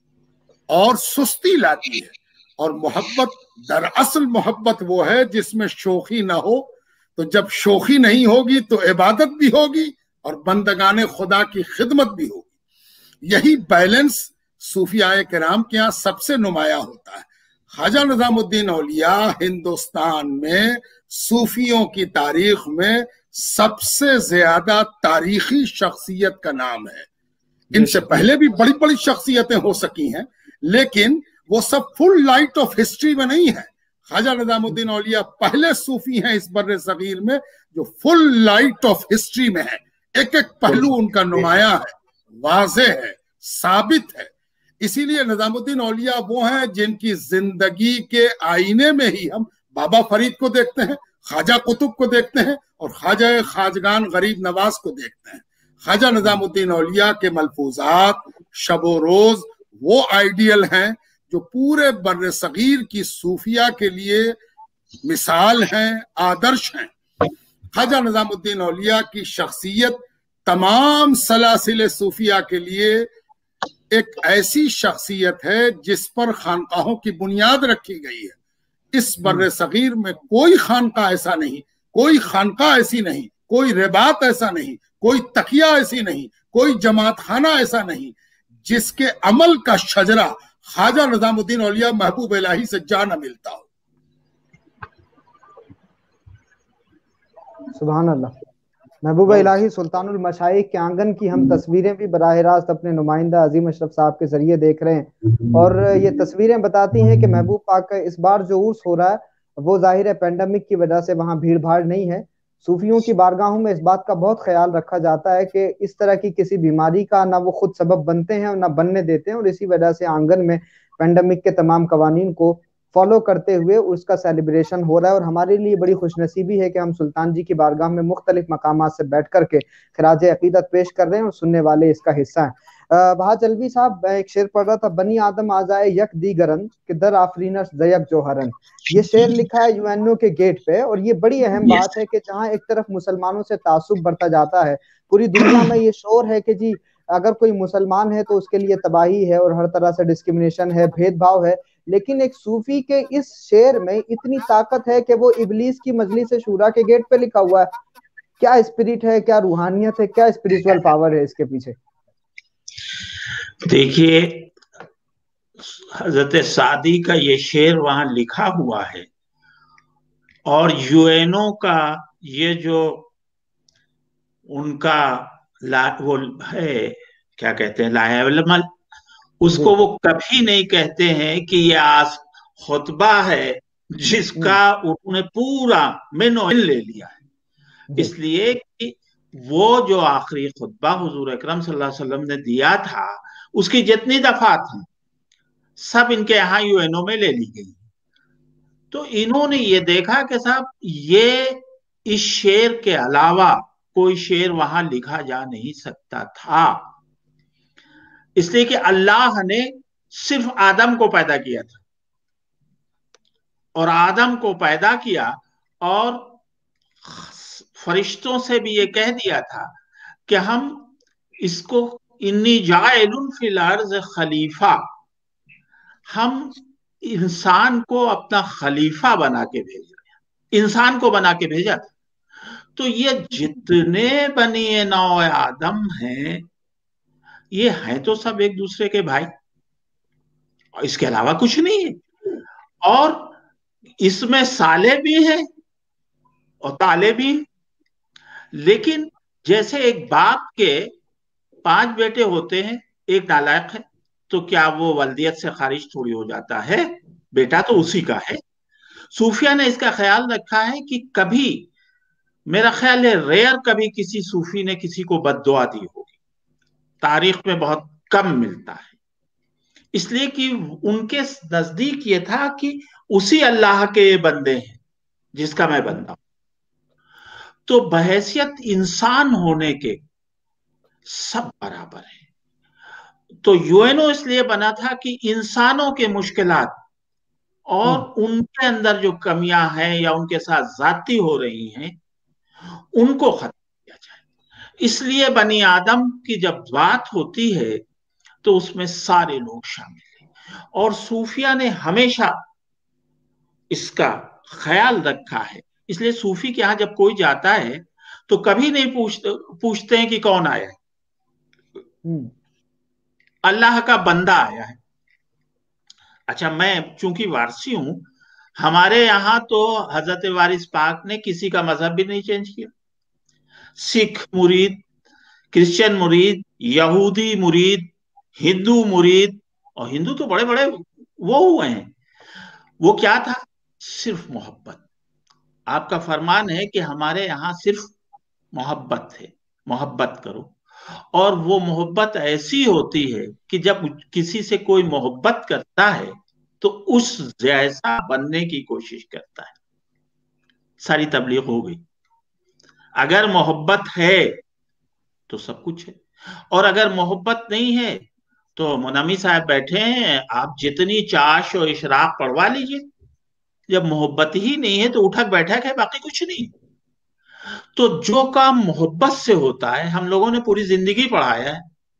اور سستی لاتی ہے. اور محبت دراصل محبت وہ ہے جس میں شوخی نہ ہو. تو جب شوخی نہیں ہوگی تو عبادت بھی ہوگی اور بندگان خدا کی خدمت بھی ہوگی. یہی بیلنس صوفیاء کرام کے یہاں سب سے نمایاں ہوتا ہے. خواجہ نظام الدین اولیاء ہندوستان میں صوفیوں کی تاریخ میں سب سے زیادہ تاریخی شخصیت کا نام ہے. ان سے پہلے بھی بڑی بڑی شخصیتیں ہو سکی ہیں لیکن وہ سب فل لائٹ آف ہسٹری میں نہیں ہے. خواجہ نظام الدین اولیاء پہلے صوفی ہیں اس بر صغیر میں جو فل لائٹ آف ہسٹری میں ہے. ایک ایک پہلو ان کا نمایاں ہے، واضح ہے، ثابت ہے. اسی لیے نظام الدین اولیاء وہ ہیں جن کی زندگی کے آئینے میں ہی ہم بابا فرید کو دیکھتے ہیں، خواجہ قطب کو دیکھتے ہیں اور خواجہ خواجگان غریب نواز کو دیکھتے ہیں. خواجہ نظام الدین اولیاء کے ملفوظات شب و روز وہ آئیڈیل ہیں جو پورے بر صغیر کی صوفیہ کے لیے مثال ہیں، آدرش ہیں. خواجہ نظام الدین اولیاء کی شخصیت تمام سلاسل صوفیہ کے لیے ایک ایسی شخصیت ہے جس پر خانقاہوں کی بنیاد رکھی گئی ہے. اس بر صغیر میں کوئی خانقاہ ایسا نہیں، کوئی خانقاہ ایسی نہیں، کوئی رباط ایسا نہیں، کوئی تقیہ ایسی نہیں، کوئی جماعت خانہ ایسا نہیں جس کے عمل کا شجرہ خواجہ نظام الدین اولیاء محبوب الہی سے جا نہ ملتا ہو. سبحان اللہ. محبوب الہی سلطان المشائخ کے آنگن کی ہم تصویریں بھی براہ راست اپنے نمائندہ عظیم اشرف صاحب کے ذریعے دیکھ رہے ہیں، اور یہ تصویریں بتاتی ہیں کہ محبوب پاک کا اس بار جو عرس ہو رہا ہے وہ ظاہر ہے پینڈیمک کی وجہ سے وہاں بھیڑ بھاڑ نہیں ہے. صوفیوں کی بارگاہوں میں اس بات کا بہت خیال رکھا جاتا ہے کہ اس طرح کی کسی بیماری کا نہ وہ خود سبب بنتے ہیں اور نہ بننے دیتے ہیں، اور اسی وجہ سے آنگن میں پینڈیمک کے تمام قوانین کو فالو کرتے ہوئے اس کا سیلیبریشن ہو رہا ہے. اور ہمارے لیے بڑی خوش نصیبی ہے کہ ہم سلطان جی کی بارگاہ میں مختلف مقامات سے بیٹھ کر کے خراج عقیدت پیش کر رہے ہیں اور سننے والے اس کا حصہ ہیں. بہاج علوی صاحب ایک شعر پڑھ رہا تھا، بنی آدم آزائے یک دیگرن کہ در آفرینش زیک جوہرن. یہ شعر لکھا ہے یو این او کے گیٹ پہ، اور یہ بڑی اہم بات ہے کہ جہاں ایک طرف مسلمانوں سے تعصب برتا جاتا ہے، پوری دنیا میں یہ شور ہے کہ جی اگر کوئی مسلمان ہے تو اس کے لیے تباہی ہے اور ہر طرح سے ڈسکرمنیشن ہے، بھید بھاؤ ہے، لیکن ایک صوفی کے اس شعر میں اتنی طاقت ہے کہ وہ ابلیس کی مجلس شورا کے گیٹ پہ لکھا ہوا ہے. کیا اسپرٹ ہے، کیا روحانیت ہے، کیا اسپرچول پاور ہے اس کے پیچھے؟ دیکھیے حضرت سعدی کا یہ شعر وہاں لکھا ہوا ہے، اور یو این او کا یہ جو ان کا وہ ہے کیا کہتے ہیں لائحہ العمل، اس کو وہ کبھی نہیں کہتے ہیں کہ یہ خطبہ ہے جس کا انہوں نے پورا مینو لے لیا ہے، اس لیے کہ وہ جو آخری خطبہ حضور اکرم صلی اللہ علیہ وسلم نے دیا تھا اس کی جتنی دفعات ہیں سب ان کے یہاں یو این او میں لے لی گئی. تو انہوں نے یہ دیکھا کہ صاحب یہ اس شعر کے علاوہ کوئی شعر وہاں لکھا جا نہیں سکتا تھا، اس لیے کہ اللہ نے صرف آدم کو پیدا کیا تھا، اور آدم کو پیدا کیا اور فرشتوں سے بھی یہ کہہ دیا تھا کہ ہم اس کو انی جاعل فی الارض خلیفہ، ہم انسان کو اپنا خلیفہ بنا کے بھیج رہے ہیں، انسان کو بنا کے بھیجا تھا. تو یہ جتنے بنی نوع آدم ہیں یہ ہیں تو سب ایک دوسرے کے بھائی، اس کے علاوہ کچھ نہیں ہے. اور اس میں صالح بھی ہیں اور طالب بھی، لیکن جیسے ایک باپ کے پانچ بیٹے ہوتے ہیں، ایک نالائق ہے تو کیا وہ ولدیت سے خارج تھوڑی ہو جاتا ہے؟ بیٹا تو اسی کا ہے. صوفیہ نے اس کا خیال رکھا ہے کہ کبھی، میرا خیال ہے ریئر کبھی کسی صوفی نے کسی کو بد دعا دی ہوگی، تاریخ میں بہت کم ملتا ہے، اس لیے کہ ان کے نزدیک یہ تھا کہ اسی اللہ کے بندے ہیں جس کا میں بندہ ہوں. تو بحیثیت انسان ہونے کے سب برابر ہیں. تو یو این او اس لیے بنا تھا کہ انسانوں کے مشکلات اور ان کے اندر جو کمیاں ہیں یا ان کے ساتھ زیادتی ہو رہی ہیں ان کو ختم کیا جائے. اس لیے بنی آدم کی جب بات ہوتی ہے تو اس میں سارے لوگ شامل ہیں، اور صوفیہ نے ہمیشہ اس کا خیال رکھا ہے. اس لیے صوفی کے ہاں جب کوئی جاتا ہے تو کبھی نہیں پوچھتے پوچھتے ہیں کہ کون آیا ہے، اللہ کا بندہ آیا ہے. اچھا، میں چونکہ وارثی ہوں، ہمارے یہاں تو حضرت وارث پاک نے کسی کا مذہب بھی نہیں چینج کیا. سکھ مرید، کرسچن مرید، یہودی مرید، ہندو مرید، اور ہندو تو بڑے بڑے وہ ہوئے ہیں. وہ کیا تھا؟ صرف محبت. آپ کا فرمان ہے کہ ہمارے یہاں صرف محبت ہے، محبت کرو. اور وہ محبت ایسی ہوتی ہے کہ جب کسی سے کوئی محبت کرتا ہے تو اس جیسا بننے کی کوشش کرتا ہے. ساری تبلیغ ہو گئی. اگر محبت ہے تو سب کچھ ہے، اور اگر محبت نہیں ہے تو منامی صاحب بیٹھے ہیں، آپ جتنی چاش و اشراق پڑھوا لیجئے. جب محبت ہی نہیں ہے تو اٹھک بیٹھک ہے، باقی کچھ نہیں. تو جو کام محبت سے ہوتا ہے ہم لوگوں نے پوری زندگی پڑھایا ہے.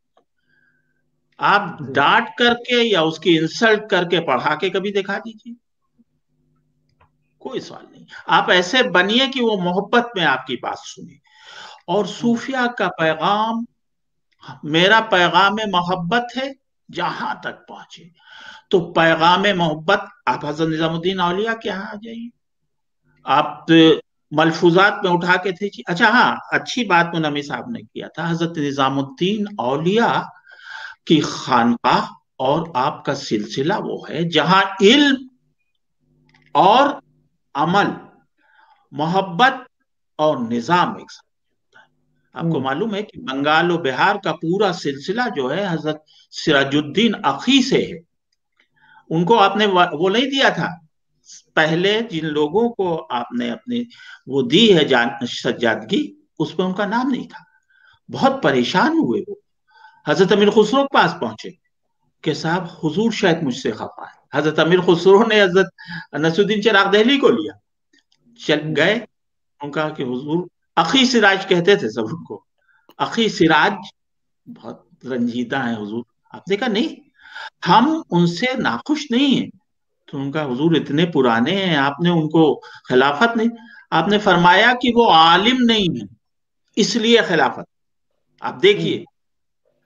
آپ ڈانٹ کر کے یا اس کی انسلٹ کر کے پڑھا کے کبھی دکھا دیجیے، کوئی سوال نہیں. آپ ایسے بنیے کہ وہ محبت میں آپ کی بات سنیں. اور صوفیہ کا پیغام، میرا پیغام محبت ہے جہاں تک پہنچے. تو پیغام محبت آپ حضرت نظام الدین اولیاء کے یہاں آ جائیے، آپ ملفوظات میں اٹھا کے تھے. اچھا ہاں، اچھی بات منمی صاحب نے کیا تھا. حضرت نظام الدین اولیاء کی خانقاہ اور آپ کا سلسلہ وہ ہے جہاں علم اور عمل، محبت اور نظام ایک ساتھ ہوتا ہے. آپ کو معلوم ہے کہ بنگال و بہار کا پورا سلسلہ جو ہے حضرت سراج الدین اخی سے ہے. ان کو آپ نے وہ نہیں دیا تھا پہلے، جن لوگوں کو آپ نے اپنی وہ دی ہے سجادگی، اس میں ان کا نام نہیں تھا. بہت پریشان ہوئے وہ، حضرت امیر خسرو کے پاس پہنچے کہ صاحب حضور شاید مجھ سے خفا ہے. حضرت امیر خسرو نے حضرت نصر الدین چراغ دہلی کو لیا، چل گئے، ان کا کہ حضور، اخی سراج کہتے تھے سب ان کو، اخی سراج بہت رنجیدہ ہیں حضور. آپ نے کہا نہیں، ہم ان سے ناخوش نہیں ہیں. تو ان کا حضور اتنے پرانے ہیں، آپ نے ان کو خلافت نہیں. آپ نے فرمایا کہ وہ عالم نہیں ہے اس لیے خلافت. آپ دیکھیے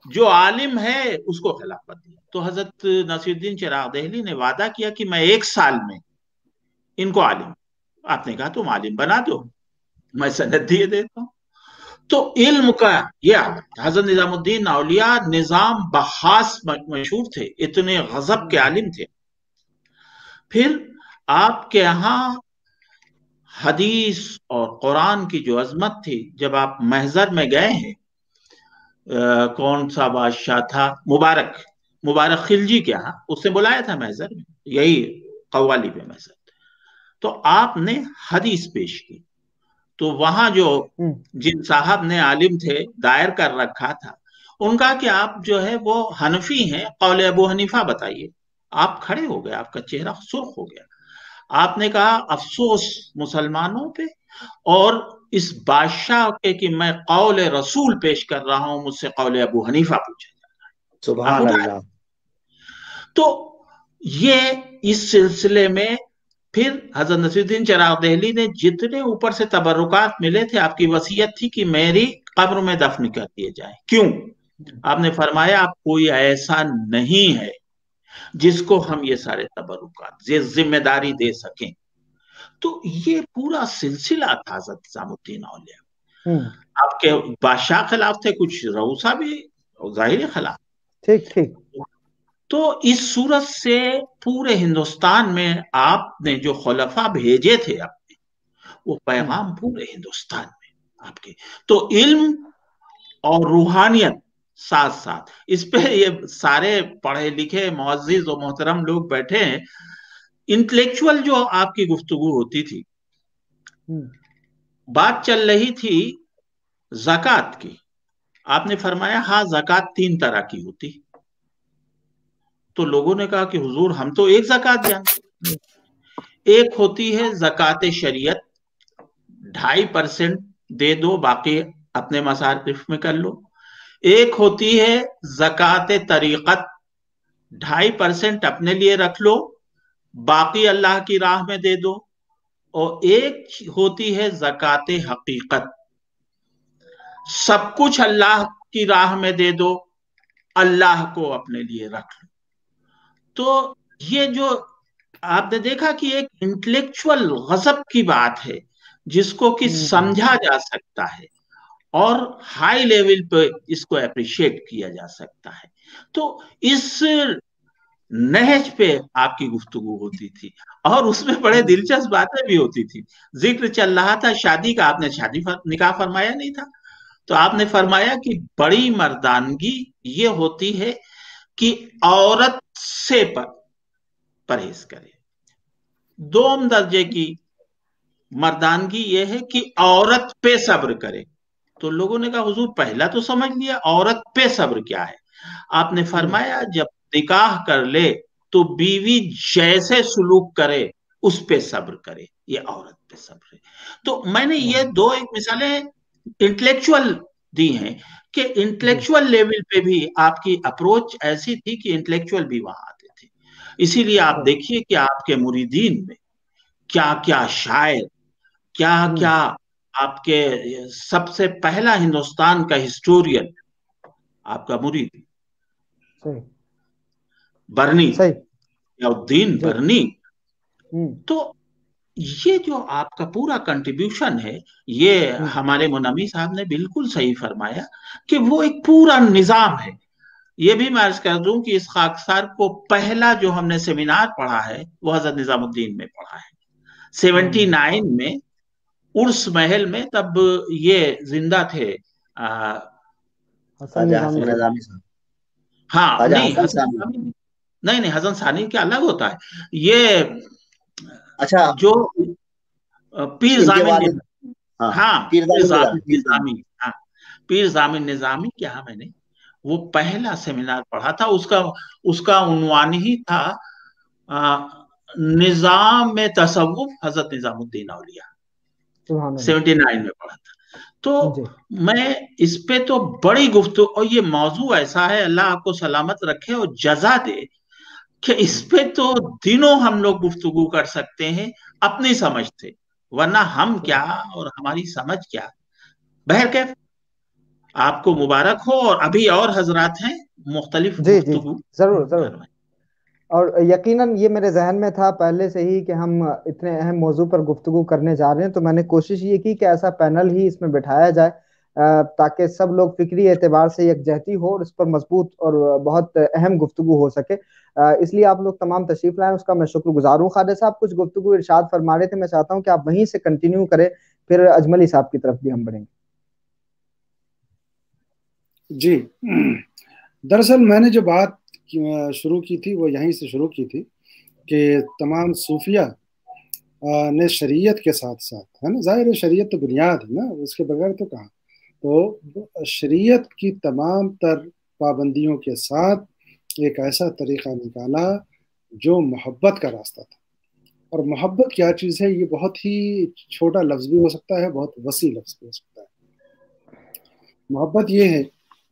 जो आलिम है उसको खिलाफत दिया। तो हजरत नसीरुद्दीन चिराग दहली ने वादा किया कि मैं एक साल में इनको आलिम, आपने कहा तुम आलिम बना दो, मैं सनद दिए देता हूं। तो इल्म का ये हजरत निजामुद्दीन औलिया निजाम बखास मशहूर थे, इतने गजब के आलिम थे। फिर आपके यहाँ हदीस और कुरान की जो अजमत थी, जब आप महजर में गए हैं, आ, कौन सा बादशाह था, मुबारक मुबारक खिलजी के यहाँ, उसने बुलाया था महजर में, यही कव्वाली पे महजर, तो आपने हदीस पेश की। तो वहां जो जिन साहब ने आलिम थे दायर कर रखा था, उनका कि आप जो है वो हनफी हैं, कौल अबू हनीफा बताइए। आप खड़े हो गए, आपका चेहरा सुर्ख हो गया। आपने कहा अफसोस मुसलमानों पे और इस बादशाह के कि मैं कौल रसूल पेश कर रहा हूं, मुझसे कौल अबू हनीफा पूछा जा रहा है। सुभान अल्लाह। तो ये इस सिलसिले में फिर हजरत नसीरुद्दीन चिराग दहली ने जितने ऊपर से तबरुकात मिले थे, आपकी वसीयत थी कि मेरी कब्र में दफन कर दिए जाए। क्यों? आपने फरमाया आप कोई ऐसा नहीं है जिसको हम ये सारे तबरुकात, ये जिम्मेदारी दे सकें। तो ये पूरा सिलसिला था हजरत निजामुद्दीन औलिया। आपके बादशाह खिलाफ थे, कुछ रऊसा भी जाहिर खिलाफ। ठीक ठीक। तो इस सूरत से पूरे हिंदुस्तान में आपने जो खुलफा भेजे थे अपने, वो पैगाम पूरे हिंदुस्तान में आपके। तो इल्म और रूहानियत साथ साथ, इस पे ये सारे पढ़े लिखे मुअज़्ज़िज़ और मोहतरम लोग बैठे हैं। इंटेलेक्चुअल जो आपकी गुफ्तगू होती थी, बात चल रही थी ज़कात की, आपने फरमाया हाँ ज़कात तीन तरह की होती। तो लोगों ने कहा कि हुजूर हम तो एक ज़कात जानते हैं, एक होती है ज़कात शरीयत, ढाई परसेंट दे दो, बाकी अपने मसारिफ में कर लो। एक होती है ज़कात तरीक़त, ढाई परसेंट अपने लिए रख लो, बाकी अल्लाह की राह में दे दो। और एक होती है ज़कात हकीकत, सब कुछ अल्लाह की राह में दे दो, अल्लाह को अपने लिए रख लो। तो ये जो आपने देखा कि एक इंटेलेक्चुअल गजब की बात है जिसको कि समझा जा सकता है और हाई लेवल पे इसको अप्रिशिएट किया जा सकता है। तो इस नहज पे आपकी गुफ्तगू होती थी और उसमें बड़े दिलचस्प बातें भी होती थी। जिक्र चल रहा था शादी का, आपने शादी फर, निकाह फरमाया नहीं था, तो आपने फरमाया कि बड़ी मर्दानगी ये होती है कि औरत से पर परहेज करे। दोम दर्जे की मर्दानगी ये है कि औरत पे सब्र करे। तो लोगों ने कहा हुजूर पहला तो समझ लिया, औरत पे सब्र क्या है? आपने फरमाया जब निकाह कर ले तो बीवी जैसे सुलूक करे उस पे सब्र करे, ये औरत पे सब्र है। तो मैंने ये दो एक मिसालें इंटेलेक्चुअल दी हैं कि इंटेलेक्चुअल लेवल पे भी आपकी अप्रोच ऐसी थी कि इंटेलेक्चुअल भी वहां आते थे। इसीलिए आप देखिए कि आपके मुरीदीन में क्या क्या शायर, क्या क्या आपके सबसे पहला हिंदुस्तान का हिस्टोरियन आपका मुरीद बरनी, याउद्दीन बरनी। तो ये जो आपका पूरा कंट्रीब्यूशन है, ये हमारे मुनम्मी साहब ने बिल्कुल सही फरमाया कि वो एक पूरा निजाम है। ये भी मैं अर्ज कर दूं कि इस खाकसार को पहला जो हमने सेमिनार पढ़ा है वो हजरत निजामुद्दीन में पढ़ा है, सेवेंटी नाइन में उर्स महल में। तब ये जिंदा थे हसन निजामी साहब। हाँ नहीं हसन नहीं नहीं नहीं हसन सानी क्या अलग होता है। ये अच्छा जो पीर जामिन, हाँ पीर जामिन, हाँ पीर जामिन निजामी के यहाँ मैंने वो पहला सेमिनार पढ़ा था। उसका उसका उन्वान ही था निजाम में तसव्वुफ हजरत निजामुद्दीन औलिया, सेवेंटी नाइन में पढ़ा था। तो मैं इस पे तो बड़ी गुफ्तगू, और ये मौजू ऐसा है, अल्लाह आपको सलामत रखे और जजा दे, कि इस पे तो दिनों हम लोग गुफ्तगू कर सकते हैं अपनी समझ से, वरना हम क्या और हमारी समझ क्या। बहरकैफ آپ کو مبارک ہو، اور ابھی اور حضرات ہیں مختلف جی جی گفتگو. ضرور ضرور. اور یقیناً یہ میرے ذہن میں تھا پہلے سے ہی کہ ہم اتنے اہم موضوع پر گفتگو کرنے جا رہے ہیں، تو میں نے کوشش یہ کی کہ ایسا پینل ہی اس میں بٹھایا جائے تاکہ سب لوگ فکری اعتبار سے یکجہتی ہو اور اس پر مضبوط اور بہت اہم گفتگو ہو سکے. اس لیے آپ لوگ تمام تشریف لائیں، اس کا میں شکر گزار ہوں. خالد صاحب کچھ گفتگو ارشاد فرما رہے تھے، میں چاہتا ہوں کہ آپ وہیں سے کنٹینیو کریں، پھر اجملی صاحب کی طرف بھی ہم بڑھیں گے. جی دراصل میں نے جو بات شروع کی تھی وہ یہیں سے شروع کی تھی کہ تمام صوفیہ نے شریعت کے ساتھ ساتھ، ہے نا، ظاہر شریعت تو بنیاد ہے نا، اس کے بغیر تو کہاں، تو شریعت کی تمام تر پابندیوں کے ساتھ ایک ایسا طریقہ نکالا جو محبت کا راستہ تھا. اور محبت کیا چیز ہے، یہ بہت ہی چھوٹا لفظ بھی ہو سکتا ہے، بہت وسیع لفظ بھی ہو سکتا ہے. محبت یہ ہے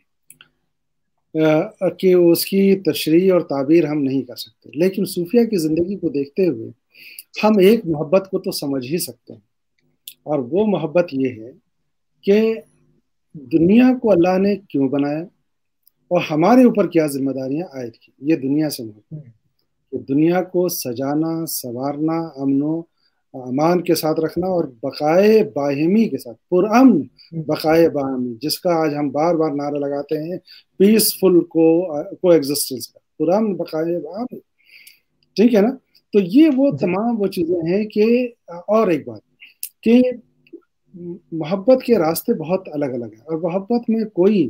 کہ اس کی تشریح اور تعبیر ہم نہیں کر سکتے، لیکن صوفیہ کی زندگی کو دیکھتے ہوئے ہم ایک محبت کو تو سمجھ ہی سکتے ہیں، اور وہ محبت یہ ہے کہ دنیا کو اللہ نے کیوں بنایا اور ہمارے اوپر کیا ذمہ داریاں عائد کی. یہ دنیا سے محبت کہ دنیا کو سجانا، سنوارنا، امن و امان کے ساتھ رکھنا اور بقائے باہمی کے ساتھ، پرامن بقائے باہمی، جس کا آج ہم بار بار نعرہ لگاتے ہیں، پیسفل کو کو ایگزسٹنس کا، پرامن بقائے باہمی. ٹھیک ہے نا؟ تو یہ وہ تمام وہ چیزیں ہیں کہ، اور ایک بات کہ محبت کے راستے بہت الگ الگ ہیں، اور محبت میں کوئی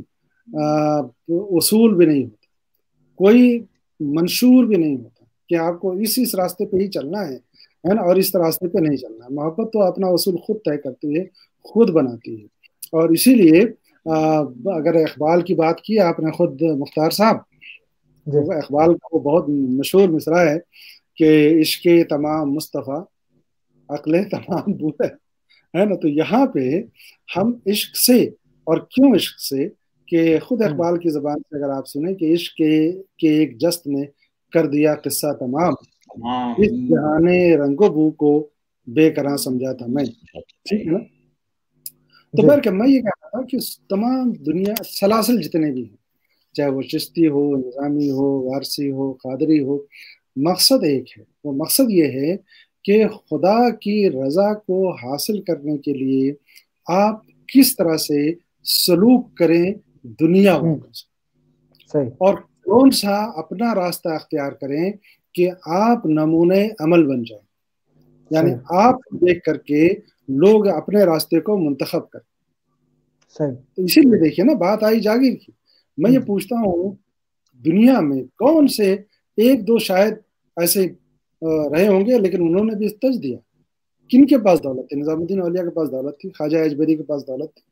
اصول بھی نہیں ہوتا، کوئی منشور بھی نہیں ہوتا کہ آپ کو اس اس راستے پہ ہی چلنا ہے ہے نا، اور اس راستے پہ نہیں چلنا ہے. محبت تو اپنا اصول خود طے کرتی ہے، خود بناتی ہے. اور اسی لیے اگر اقبال کی بات کی آپ نے خود مختار صاحب، اقبال کا وہ بہت مشہور مصرع ہے کہ عشق تمام مصطفیٰ عقل تمام بوئے، ہے نا. تو یہاں پہ ہم عشق سے، اور کیوں عشق سے، کہ خود اقبال کی زبان سے اگر آپ سنیں کہ عشق کے ایک جست نے کر دیا قصہ تمام، اس جہان رنگ و بو کو بے قرار سمجھا تھا میں. ٹھیک ہے نا؟ تو بہر کہ میں یہ کہتا تھا کہ تمام دنیا سلاسل جتنے بھی ہیں، چاہے وہ چشتی ہو، نظامی ہو، وارسی ہو، قادری ہو، مقصد ایک ہے. وہ مقصد یہ ہے کہ خدا کی رضا کو حاصل کرنے کے لیے آپ کس طرح سے سلوک کریں دنیا والوں سے، اور کون سا اپنا راستہ اختیار کریں کہ آپ نمونے عمل بن جائیں. یعنی آپ دیکھ کر کے لوگ اپنے راستے کو منتخب کریں. اسی لیے دیکھیے نا، بات آئی جاگیر کی. میں یہ پوچھتا ہوں دنیا میں کون سے ایک دو شاید ایسے رہے ہوں گے، لیکن انہوں نے بھی تج دیا. کن کے پاس دولت تھی؟ نظام الدین اولیاء کے پاس دولت تھی، خواجہ اجبری کے پاس دولت تھی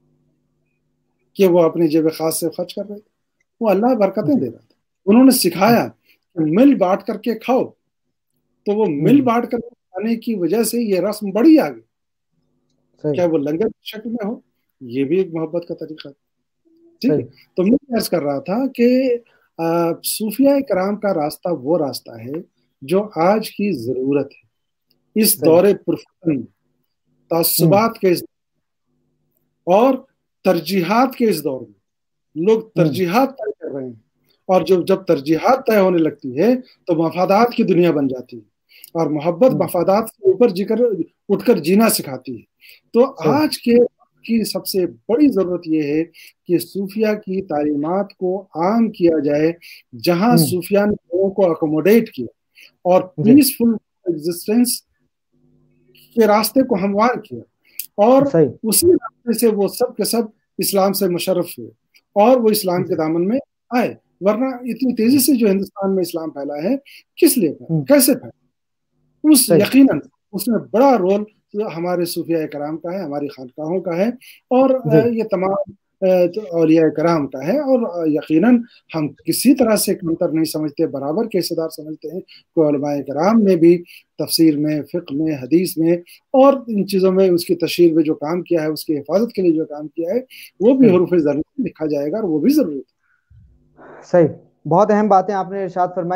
کہ وہ اپنی جیب خاص سے خرچ کر رہے تھے. وہ اللہ برکتیں دے رہا تھا. انہوں نے سکھایا کہ مل بانٹ کر کے کھاؤ، تو وہ مل بانٹ کر کے کھانے کی وجہ سے یہ رسم بڑی آ گئی. کیا وہ لنگر کی شکل میں ہو، یہ بھی ایک محبت کا طریقہ ہے. ٹھیک ہے. تو میں عرض کر رہا تھا کہ صوفیہ کرام کا راستہ وہ راستہ ہے جو آج کی ضرورت ہے. اس دور پرفتن تعصبات کے اور ترجیحات کے اس دور میں لوگ ترجیحات طے کر رہے ہیں، اور جب جب ترجیحات طے ہونے لگتی ہے تو مفادات کی دنیا بن جاتی ہے، اور محبت مفادات سے اوپر جی کر اٹھ کر جینا سکھاتی ہے. تو آج کے کی سب سے بڑی ضرورت یہ ہے کہ صوفیہ کی تعلیمات کو عام کیا جائے، جہاں صوفیہ نے لوگوں کو اکوموڈیٹ کیا اور پیسفل ایگزسٹنس کے راستے کو ہموار کیا، اور اسی راستے سے وہ سب کے سب اسلام سے مشرف ہوئے اور وہ اسلام کے دامن میں آئے. ورنہ اتنی تیزی سے جو ہندوستان میں اسلام پھیلا ہے، کس لیے پھیلا، کیسے پھیلا؟ اس یقیناً اس میں بڑا رول ہمارے صوفیہ کرام کا ہے، ہماری خانقاہوں کا ہے، اور یہ تمام اولیاء کرام کا ہے. اور یقیناً ہم کسی طرح سے کمتر نہیں سمجھتے، برابر کے حصے دار سمجھتے ہیں. کوئی علماء کرام نے بھی تفسیر میں، فقہ میں، حدیث میں اور ان چیزوں میں اس کی تشہیر میں جو کام کیا ہے، اس کی حفاظت کے لیے جو کام کیا ہے، وہ بھی حروف زر میں لکھا جائے گا، اور وہ بھی ضروری ہے. صحیح. بہت اہم باتیں آپ نے ارشاد فرمائی.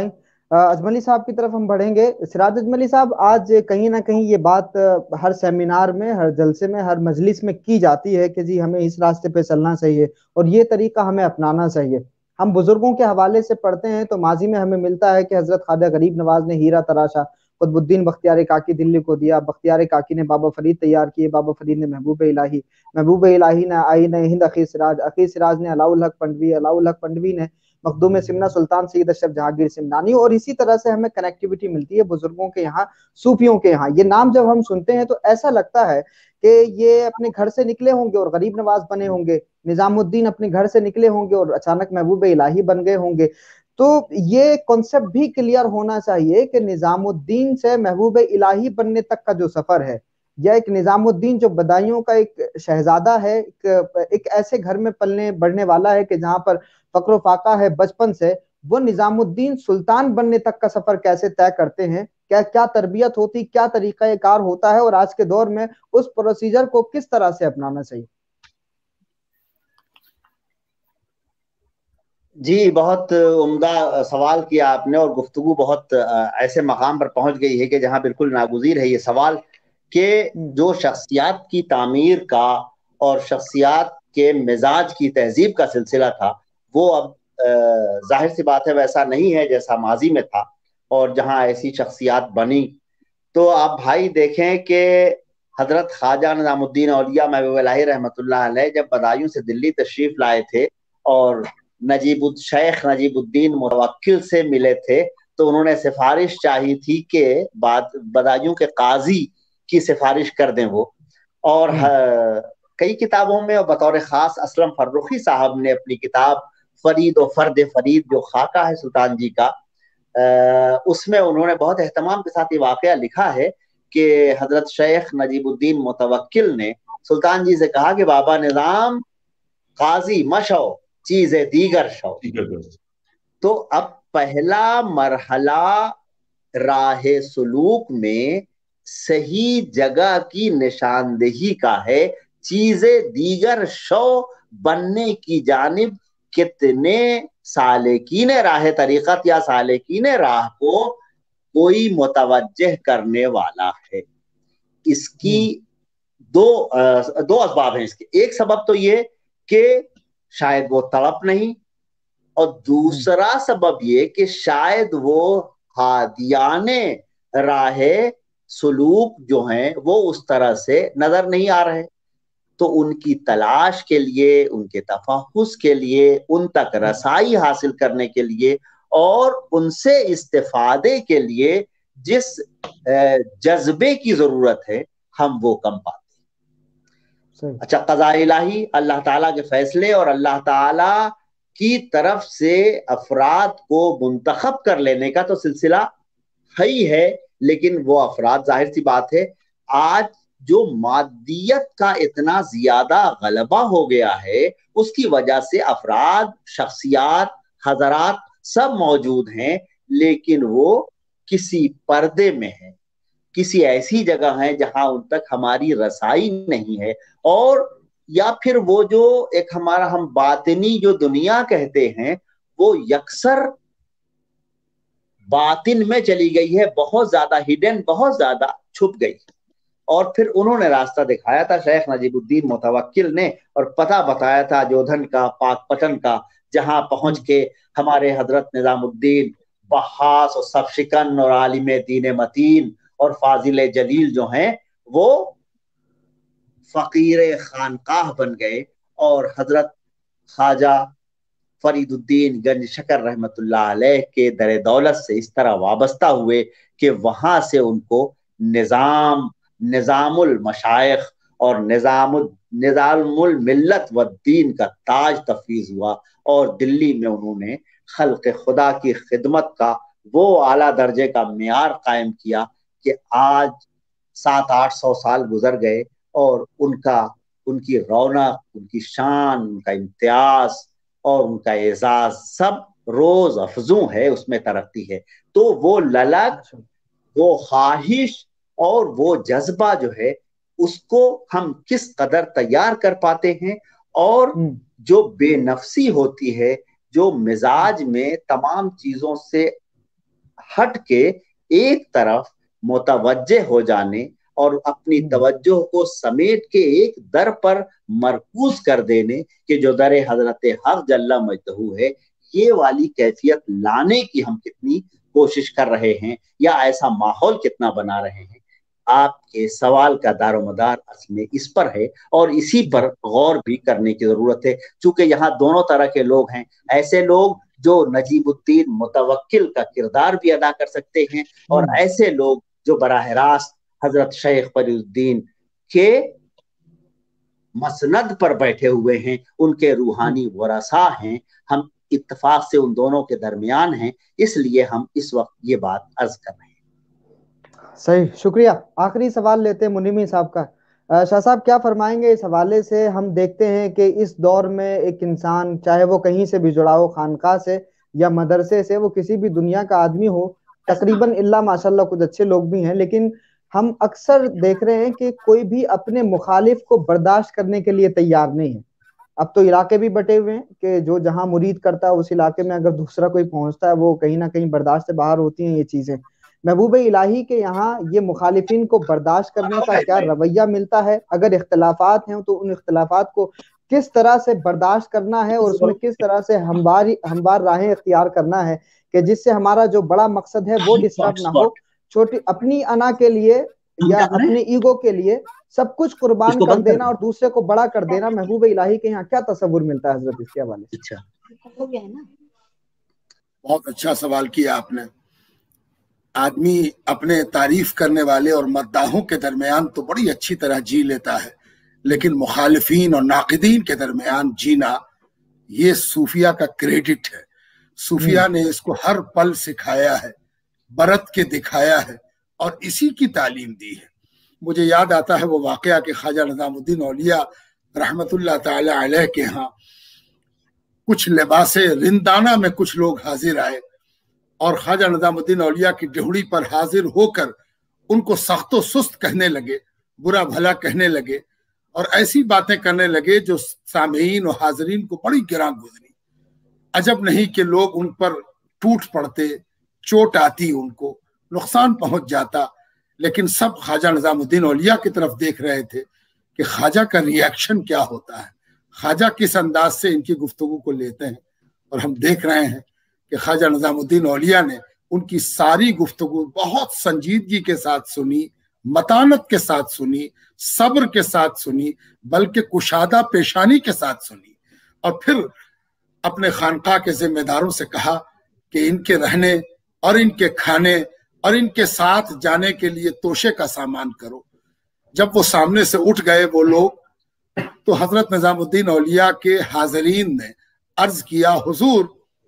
اجملی صاحب کی طرف ہم بڑھیں گے. سراج اجملی صاحب، آج کہیں نہ کہیں یہ بات ہر سیمینار میں، ہر جلسے میں، ہر مجلس میں کی جاتی ہے کہ جی ہمیں اس راستے پہ چلنا چاہیے اور یہ طریقہ ہمیں اپنانا چاہیے. ہم بزرگوں کے حوالے سے پڑھتے ہیں تو ماضی میں ہمیں ملتا ہے کہ حضرت خواجہ غریب نواز نے ہیرا تراشا، قطب الدین بختیار کاکی دلی کو دیا، بختیار کاکی نے بابا فرید تیار کیے، بابا فرید نے محبوب الہی، محبوب الہی نے آئین ہند عقیل سراج، عقیل سراج نے علاء الحق پنڈوی، علاء الحق پنڈوی نے مخدوم سمنا سلطان سید اشرف جہانگیر سمنانی. اور اسی طرح سے ہمیں کنیکٹیوٹی ملتی ہے بزرگوں کے یہاں، صوفیوں کے یہاں. یہ نام جب ہم سنتے ہیں تو ایسا لگتا ہے کہ یہ اپنے گھر سے نکلے ہوں گے اور غریب نواز بنے ہوں گے، نظام الدین اپنے گھر سے نکلے ہوں گے اور اچانک محبوب الہی بن گئے ہوں گے. تو یہ کانسیپٹ بھی کلیئر ہونا چاہیے کہ نظام الدین سے محبوب الہی بننے تک کا جو سفر ہے، یا ایک نظام الدین جو بدایوں کا ایک شہزادہ ہے، ایک, ایک ایسے گھر میں پلنے بڑھنے والا ہے کہ جہاں پر فقر و فاقہ ہے بچپن سے، وہ نظام الدین سلطان بننے تک کا سفر کیسے طے کرتے ہیں، کیا کیا تربیت ہوتی، کیا طریقہ کار ہوتا ہے، اور آج کے دور میں اس پروسیجر کو کس طرح سے اپنانا چاہیے؟ جی بہت عمدہ سوال کیا آپ نے، اور گفتگو بہت ایسے مقام پر پہنچ گئی ہے کہ جہاں بالکل ناگزیر ہے یہ سوال کہ جو شخصیات کی تعمیر کا اور شخصیات کے مزاج کی تہذیب کا سلسلہ تھا وہ اب ظاہر سی بات ہے ویسا نہیں ہے جیسا ماضی میں تھا. اور جہاں ایسی شخصیات بنی تو آپ بھائی دیکھیں کہ حضرت خواجہ نظام الدین اولیاء محبوب الہی رحمۃ اللہ علیہ جب بدایوں سے دلی تشریف لائے تھے اور نجیب شیخ نجیب الدین متوکل سے ملے تھے تو انہوں نے سفارش چاہی تھی کہ بدایوں کے قاضی کی سفارش کر دیں وہ. اور کئی کتابوں میں اور بطور خاص اسلم فرخی صاحب نے اپنی کتاب فرید و فرد فرید جو خاکہ ہے سلطان جی کا، اس میں انہوں نے بہت اہتمام کے ساتھ یہ واقعہ لکھا ہے کہ حضرت شیخ نجیب الدین متوکل نے سلطان جی سے کہا کہ بابا نظام قاضی مشو چیزیں دیگر شو. تو اب پہلا مرحلہ راہ سلوک میں صحیح جگہ کی نشاندہی کا ہے، چیزیں دیگر شو بننے کی جانب کتنے سالکین راہ طریقت یا سالکین راہ کو کوئی متوجہ کرنے والا ہے. اس کی دو دو اسباب ہیں اس کے. ایک سبب تو یہ کہ شاید وہ تڑپ نہیں، اور دوسرا سبب یہ کہ شاید وہ ہادیان راہ سلوک جو ہیں وہ اس طرح سے نظر نہیں آ رہے. تو ان کی تلاش کے لیے، ان کے تفحص کے لیے، ان تک رسائی حاصل کرنے کے لیے اور ان سے استفادے کے لیے جس جذبے کی ضرورت ہے ہم وہ کم پاتے. اچھا، قضاء الہی، اللہ تعالیٰ کے فیصلے اور اللہ تعالیٰ کی طرف سے افراد کو منتخب کر لینے کا تو سلسلہ ہے ہی ہے، لیکن وہ افراد ظاہر سی بات ہے آج جو مادیت کا اتنا زیادہ غلبہ ہو گیا ہے اس کی وجہ سے افراد، شخصیات، حضرات سب موجود ہیں، لیکن وہ کسی پردے میں ہیں، کسی ایسی جگہ ہیں جہاں ان تک ہماری رسائی نہیں ہے، اور یا پھر وہ جو ایک ہمارا ہم باطنی جو دنیا کہتے ہیں وہ یکسر باطن میں چلی گئی ہے، بہت زیادہ ہڈن، بہت زیادہ چھپ گئی. اور پھر انہوں نے راستہ دکھایا تھا شیخ نجیب الدین متوکل نے، اور پتہ بتایا تھا جودھن کا، پاک پٹن کا، جہاں پہنچ کے ہمارے حضرت نظام الدین بحاس اور صف شکن اور عالم دین متین اور فاضل جلیل جو ہیں وہ فقیر خانقاہ بن گئے، اور حضرت خواجہ فرید الدین گنج شکر رحمت اللہ علیہ کے در دولت سے اس طرح وابستہ ہوئے کہ وہاں سے ان کو نظام نظام المشائخ اور نظام نظام الملت والدین کا تاج تفویض ہوا، اور دلی میں انہوں نے خلق خدا کی خدمت کا وہ اعلیٰ درجے کا معیار قائم کیا کہ آج سات آٹھ سو سال گزر گئے اور ان کا ان کی رونق، ان کی شان، ان کا امتیاز اور ان کا اعزاز سب روز افزوں ہے، اس میں ترقی ہے. تو وہ للک، وہ خواہش اور وہ جذبہ جو ہے اس کو ہم کس قدر تیار کر پاتے ہیں، اور جو بے نفسی ہوتی ہے، جو مزاج میں تمام چیزوں سے हट के एक तरफ मुतवज्जे हो जाने और अपनी तवज्जो को समेट के एक दर पर मरकूज कर देने कि जो दर हजरत हक जल्ला मजदहू है, ये वाली कैफियत लाने की हम कितनी कोशिश कर रहे हैं या ऐसा माहौल कितना बना रहे हैं। आपके सवाल का दारोमदार असल में इस पर है और इसी पर गौर भी करने की जरूरत है। चूंकि यहाँ दोनों तरह के लोग हैं, ऐसे लोग जो नजीबुद्दीन मुतवक्किल का किरदार भी अदा कर सकते हैं और ऐसे लोग जो बराह रास्त हजरत शेख फरीदुद्दीन के मसनद पर बैठे हुए हैं, उनके रूहानी वरसा हैं। हम इत्तेफाक से उन दोनों के दरमियान हैं, इसलिए हम इस वक्त ये बात अर्ज कर रहे हैं। सही, शुक्रिया। आखिरी सवाल लेते हैं मुनीमी साहब का। शाह साहब क्या फरमाएंगे इस हवाले से? हम देखते हैं कि इस दौर में एक इंसान, चाहे वो कहीं से भी जुड़ा हो, खानका से या मदरसे से, वो किसी भी दुनिया का आदमी हो, तकरीबन इल्ला माशाल्लाह कुछ अच्छे लोग भी हैं, लेकिन हम अक्सर देख रहे हैं कि कोई भी अपने मुखालिफ को बर्दाश्त करने के लिए तैयार नहीं है। अब तो इलाके भी बटे हुए हैं कि जो जहां मुरीद करता है उस इलाके में अगर दूसरा कोई पहुंचता है वो कहीं ना कहीं बर्दाश्त से बाहर होती हैं ये चीजें। महबूब इलाही के यहाँ ये मुखालिफिन को बर्दाश्त करने का क्या रवैया मिलता है? अगर इख्तलाफात हैं तो उन इख्तलाफात को किस तरह से बर्दाश्त करना है और उसमें किस तरह से हमवार हमवार राहें इख्तियार करना है कि जिससे हमारा जो बड़ा मकसद है वो डिस्टर्ब ना हो। छोटी अपनी अना के लिए या अपने ईगो के लिए सब कुछ कुर्बान कर देना और दूसरे को बड़ा कर देना, महबूब इलाही के यहाँ क्या तस्वुर मिलता है हजरत इसके हवाले से? अच्छा, बहुत अच्छा सवाल किया आपने। आदमी अपने तारीफ करने वाले और मद्दाहों के दरमियान तो बड़ी अच्छी तरह जी लेता है, लेकिन मुखालिफीन और नाकिदीन के दरमियान जीना ये सूफिया का क्रेडिट है। सूफिया ने इसको हर पल सिखाया है, बरत के दिखाया है और इसी की तालीम दी है। मुझे याद आता है वो वाकया कि ख्वाजा निजामुद्दीन औलिया रहमतुल्लाह ताला अलैह के यहाँ कुछ लिबासे रिंदाना में कुछ लोग हाजिर आए और ख्वाजा निजामुद्दीन औलिया की डेहड़ी पर हाजिर होकर उनको सख्तो सुस्त कहने लगे, बुरा भला कहने लगे और ऐसी बातें करने लगे जो सामीन और हाजरीन को बड़ी गिरा गुजरी। अजब नहीं कि लोग उन पर टूट पड़ते, चोट आती, उनको नुकसान पहुंच जाता, लेकिन सब ख्वाजा निजामुद्दीन औलिया की तरफ देख रहे थे कि ख्वाजा का रिएक्शन क्या होता है, ख्वाजा किस अंदाज से इनकी गुफ्तगू को लेते हैं। और हम देख रहे हैं कि ख्वाजा निजामुद्दीन औलिया ने उनकी सारी गुफ्तगू बहुत संजीदगी के साथ सुनी, मतानत के साथ सुनी, सब्र के साथ सुनी, बल्कि कुशादा पेशानी के साथ सुनी और फिर अपने खानका के जिम्मेदारों से कहा कि इनके रहने और इनके खाने और इनके साथ जाने के लिए तोशे का सामान करो। जब वो सामने से उठ गए वो लोग, तो हजरत निजामुद्दीन औलिया के हाजरीन ने अर्ज किया, हुजूर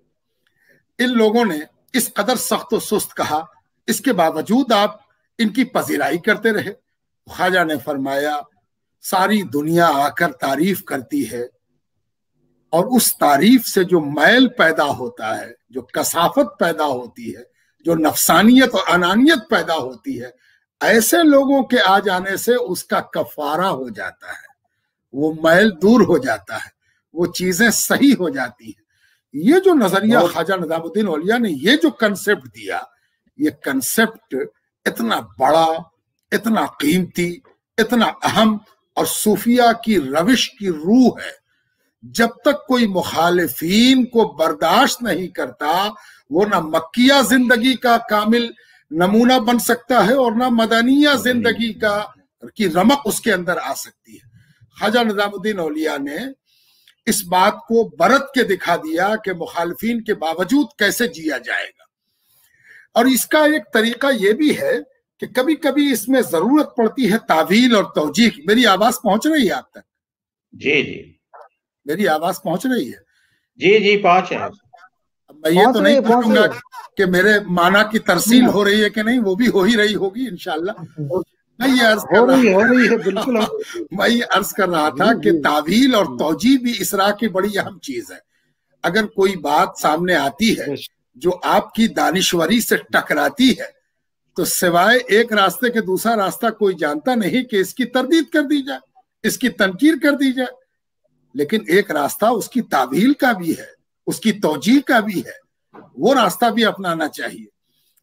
इन लोगों ने इस कदर सख्त और सुस्त कहा, इसके बावजूद आप इनकी पजीराई करते रहे। ख्वाजा ने फरमाया, सारी दुनिया आकर तारीफ करती है और उस तारीफ से जो मैल पैदा होता है, जो कसाफत पैदा होती है, जो नफसानियत और अनानियत पैदा होती है, ऐसे लोगों के आ जाने से उसका कफारा हो जाता है, वो मैल दूर हो जाता है, वो चीजें सही हो जाती हैं। ये जो नजरिया ख्वाजा निजामुद्दीन औलिया ने ये जो कंसेप्ट दिया, ये कंसेप्ट इतना बड़ा, इतना कीमती, इतना अहम और सूफिया की रविश की रूह है। जब तक कोई मुखालिफीन को बर्दाश्त नहीं करता, वो ना मक्किया जिंदगी का कामिल नमूना बन सकता है और ना मदनिया जिंदगी का की रमक उसके अंदर आ सकती है। ख्वाजा निजामुद्दीन औलिया ने इस बात को बरत के दिखा दिया कि मुखालिफीन के बावजूद कैसे जिया जाएगा। और इसका एक तरीका ये भी है कि कभी कभी इसमें जरूरत पड़ती है तावील और तौजीह की। मेरी आवाज पहुंच रही है आप तक? जी जी, मेरी आवाज पहुंच रही है? जी जी पहुंच है। मैं ये तो नहीं पूछूंगा कि मेरे माना की तरसील हो रही है कि नहीं, वो भी हो ही रही होगी इंशाल्लाह। मैं ये अर्ज कर रहा हो रही है बिल्कुल मैं ये अर्ज कर रहा था कि तावील और तौजीह भी इसरा की बड़ी अहम चीज है। अगर कोई बात सामने आती है जो आपकी दानिश्वरी से टकराती है, तो सिवाय एक रास्ते के दूसरा रास्ता कोई जानता नहीं कि इसकी तरदीद कर दी जाए, इसकी तनकीर कर दी जाए। लेकिन एक रास्ता उसकी तावील का भी है, उसकी तौजीह का भी है, वो रास्ता भी अपनाना चाहिए।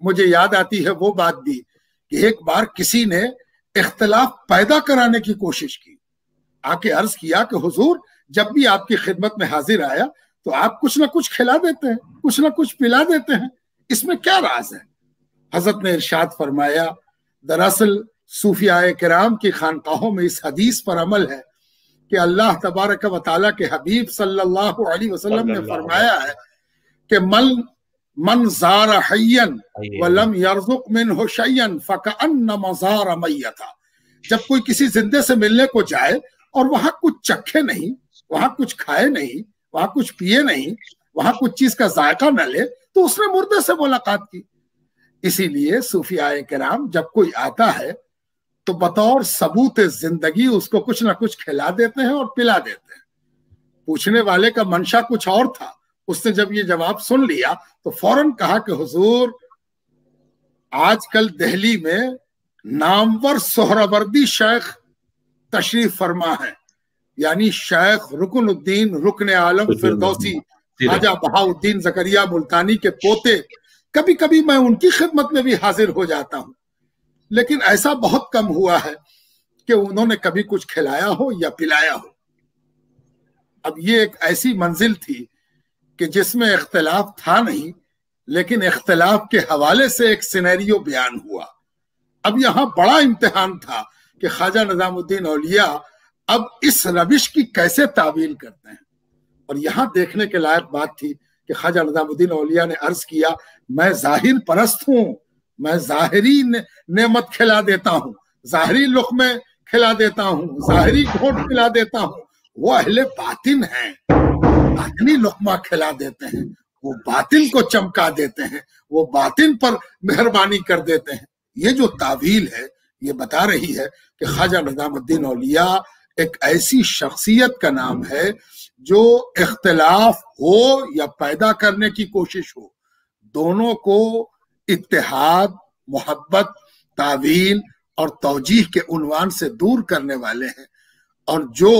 مجھے یاد آتی ہے وہ بات بھی کہ ایک بار کسی نے اختلاف پیدا کرانے کی کوشش کی، آ کے عرض کیا کہ حضور جب بھی آپ کی خدمت میں حاضر آیا تو آپ کچھ نہ کچھ کھلا دیتے ہیں، کچھ نہ کچھ پلا دیتے ہیں، اس میں کیا راز ہے؟ حضرت نے ارشاد فرمایا دراصل صوفیاء کرام کی خانقاہوں میں اس حدیث پر عمل ہے کہ اللہ تبارک و تعالیٰ کے حبیب صلی اللہ علیہ وسلم نے فرمایا ہے کہ من من زار حیا ولم یرزق منہ شیئا فکأنما زار میتا، جب کوئی کسی زندے سے ملنے کو جائے اور وہاں کچھ چکھے نہیں، وہاں کچھ کھائے نہیں، وہاں کچھ پیے نہیں، وہاں کچھ چیز کا ذائقہ نہ لے تو اس نے مردے سے ملاقات کی۔ اسی لیے صوفیاء کرام جب کوئی آتا ہے تو بطور ثبوت زندگی اس کو کچھ نہ کچھ کھلا دیتے ہیں اور پلا دیتے ہیں۔ پوچھنے والے کا منشا کچھ اور تھا، اس نے جب یہ جواب سن لیا تو فوراً کہا کہ حضور آج کل دہلی میں نامور سہروردی شیخ تشریف فرما ہے، یعنی شیخ رکن الدین رکن عالم فردوسی خواجہ بہاؤالدین زکریا ملتانی کے پوتے، کبھی کبھی میں ان کی خدمت میں بھی حاضر ہو جاتا ہوں، لیکن ایسا بہت کم ہوا ہے کہ انہوں نے کبھی کچھ کھلایا ہو یا پلایا ہو۔ اب یہ ایک ایسی منزل تھی کہ جس میں اختلاف تھا نہیں، لیکن اختلاف کے حوالے سے ایک سینیریو بیان ہوا۔ اب یہاں بڑا امتحان تھا کہ خواجہ نظام الدین اولیاء اب اس روش کی کیسے تعویل کرتے ہیں، اور یہاں دیکھنے کے لائق بات تھی کہ خواجہ نظام الدین اولیاء نے عرض کیا میں ظاہر پرست ہوں، میں ظاہری نعمت کھلا دیتا ہوں، ظاہری لقمے کھلا دیتا ہوں، ظاہری گھونٹ کھلا دیتا ہوں، وہ اہل باطن ہیں، باطنی لقمہ کھلا دیتے ہیں، وہ باطن کو چمکا دیتے ہیں، وہ باطن پر مہربانی کر دیتے ہیں۔ یہ جو تعویل ہے یہ بتا رہی ہے کہ خواجہ نظام الدین اولیاء ایک ایسی شخصیت کا نام ہے جو اختلاف ہو یا پیدا کرنے کی کوشش ہو، دونوں کو اتحاد، محبت، تعویل اور توجیہ کے عنوان سے دور کرنے والے ہیں، اور جو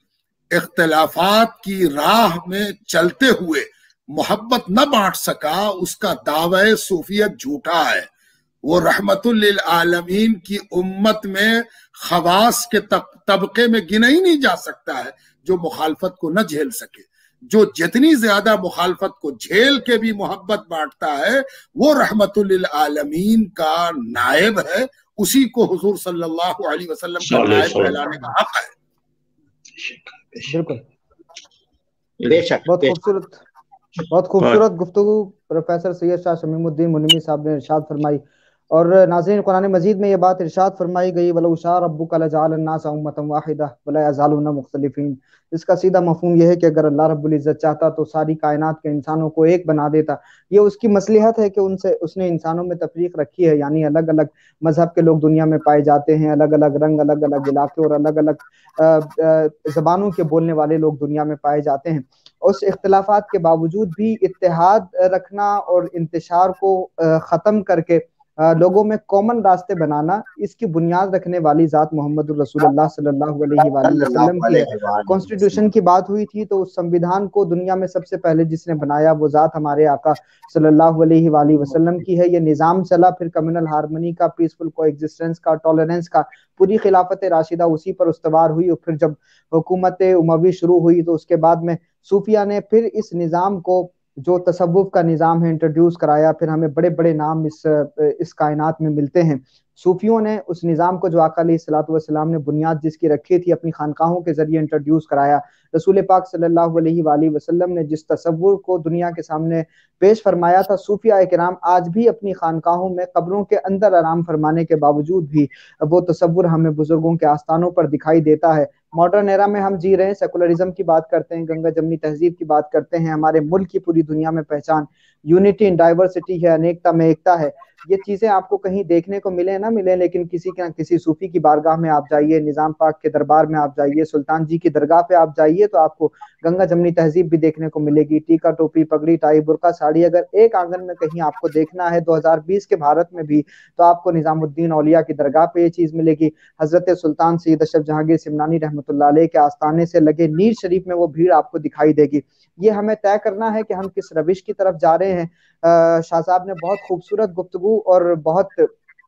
اختلافات کی راہ میں چلتے ہوئے محبت نہ بانٹ سکا اس کا دعوی صوفیت جھوٹا ہے۔ وہ رحمت للعالمین کی امت میں خواص کے طبقے میں گنا ہی نہیں جا سکتا ہے جو مخالفت کو نہ جھیل سکے۔ جو جتنی زیادہ مخالفت کو جھیل کے بھی محبت بانٹتا ہے وہ رحمت للعالمین کا نائب ہے، اسی کو حضور صلی اللہ علیہ وسلم کا نائب کہلانے کا حق ہے۔ بالکل، بے شک، بہت خوبصورت بہت خوبصورت گفتگو پروفیسر سید شاہ شمیم الدین منیمی صاحب نے ارشاد فرمائی، اور ناظرین قرآن مجید میں یہ بات ارشاد فرمائی گئی وَلَوْ شَاءَ رَبُّكَ لَجَعَلَ النَّاسَ أُمَّةً وَاحِدَةً وَلَا يَزَالُونَ مُخْتَلِفِينَ۔ اس کا سیدھا مفہوم یہ ہے کہ اگر اللہ رب العزت چاہتا تو ساری کائنات کے انسانوں کو ایک بنا دیتا۔ یہ اس کی مصلحت ہے کہ ان سے اس نے انسانوں میں تفریق رکھی ہے، یعنی الگ الگ مذہب کے لوگ دنیا میں پائے جاتے ہیں، الگ الگ رنگ، الگ الگ علاقے اور الگ الگ زبانوں کے بولنے والے لوگ دنیا میں پائے جاتے ہیں۔ اس اختلافات کے باوجود بھی اتحاد رکھنا اور انتشار کو ختم کر کے لوگوں میں کامن راستے بنانا، اس کی بنیاد رکھنے والی ذات محمد الرسول اللہ صلی اللہ علیہ وآلہ وسلم کی ہے۔ کانسٹیٹیوشن کی بات ہوئی تھی تو اس سمویدھان کو دنیا میں سب سے پہلے جس نے بنایا وہ ذات ہمارے آقا صلی اللہ علیہ وآلہ وسلم کی ہے۔ یہ نظام چلا، پھر کمیونل ہارمنی کا، پیسفل کو ایگزسٹنس کا، ٹالرنس کا، پوری خلافت راشدہ اسی پر استوار ہوئی، اور پھر جب حکومت اموی شروع ہوئی تو اس کے بعد میں صوفیہ نے پھر اس نظام کو جو تصوف کا نظام ہے انٹروڈیوس کرایا۔ پھر ہمیں بڑے بڑے نام اس اس کائنات میں ملتے ہیں۔ صوفیوں نے اس نظام کو جو آقا علیہ الصلوۃ والسلام نے بنیاد جس کی رکھی تھی اپنی خانقاہوں کے ذریعے انٹروڈیوس کرایا۔ رسول پاک صلی اللہ علیہ وآلہ وسلم نے جس تصور کو دنیا کے سامنے پیش فرمایا تھا، صوفیاء کرام آج بھی اپنی خانقاہوں میں قبروں کے اندر آرام فرمانے کے باوجود بھی وہ تصور ہمیں بزرگوں کے آستانوں پر دکھائی دیتا ہے۔ ماڈرن ایرا میں ہم جی رہے ہیں، سیکولرزم کی بات کرتے ہیں، گنگا جمنی تہذیب کی بات کرتے ہیں، ہمارے ملک کی پوری دنیا میں پہچان یونٹی ان ڈائیورسٹی ہے، انیکتا میں ایکتا ہے۔ یہ چیزیں آپ کو کہیں دیکھنے کو ملے نہ ملے، لیکن کسی کے کسی صوفی کی بارگاہ میں آپ جائیے، نظام پاک کے دربار میں آپ جائیے، سلطان جی کی درگاہ پہ آپ جائیے تو آپ کو گنگا جمنی تہذیب بھی دیکھنے کو ملے گی۔ ٹیکا، ٹوپی، پگڑی، ٹائی، برقع، ساڑی اگر ایک آنگن میں کہیں آپ کو دیکھنا ہے دو ہزار بیس کے بھارت میں بھی تو آپ کو نظام الدین اولیاء کی درگاہ پہ یہ چیز ملے گی۔ حضرت سلطان سید اشرف جہانگیر سمنانی رحمۃ اللہ علیہ کے آستانے سے لگے نیر شریف میں وہ بھیڑ آپ کو دکھائی دے گی۔ یہ ہمیں طے کرنا ہے کہ ہم کس روش کی طرف جا رہے ہیں۔ شاہ صاحب نے بہت خوبصورت گفتگو اور بہت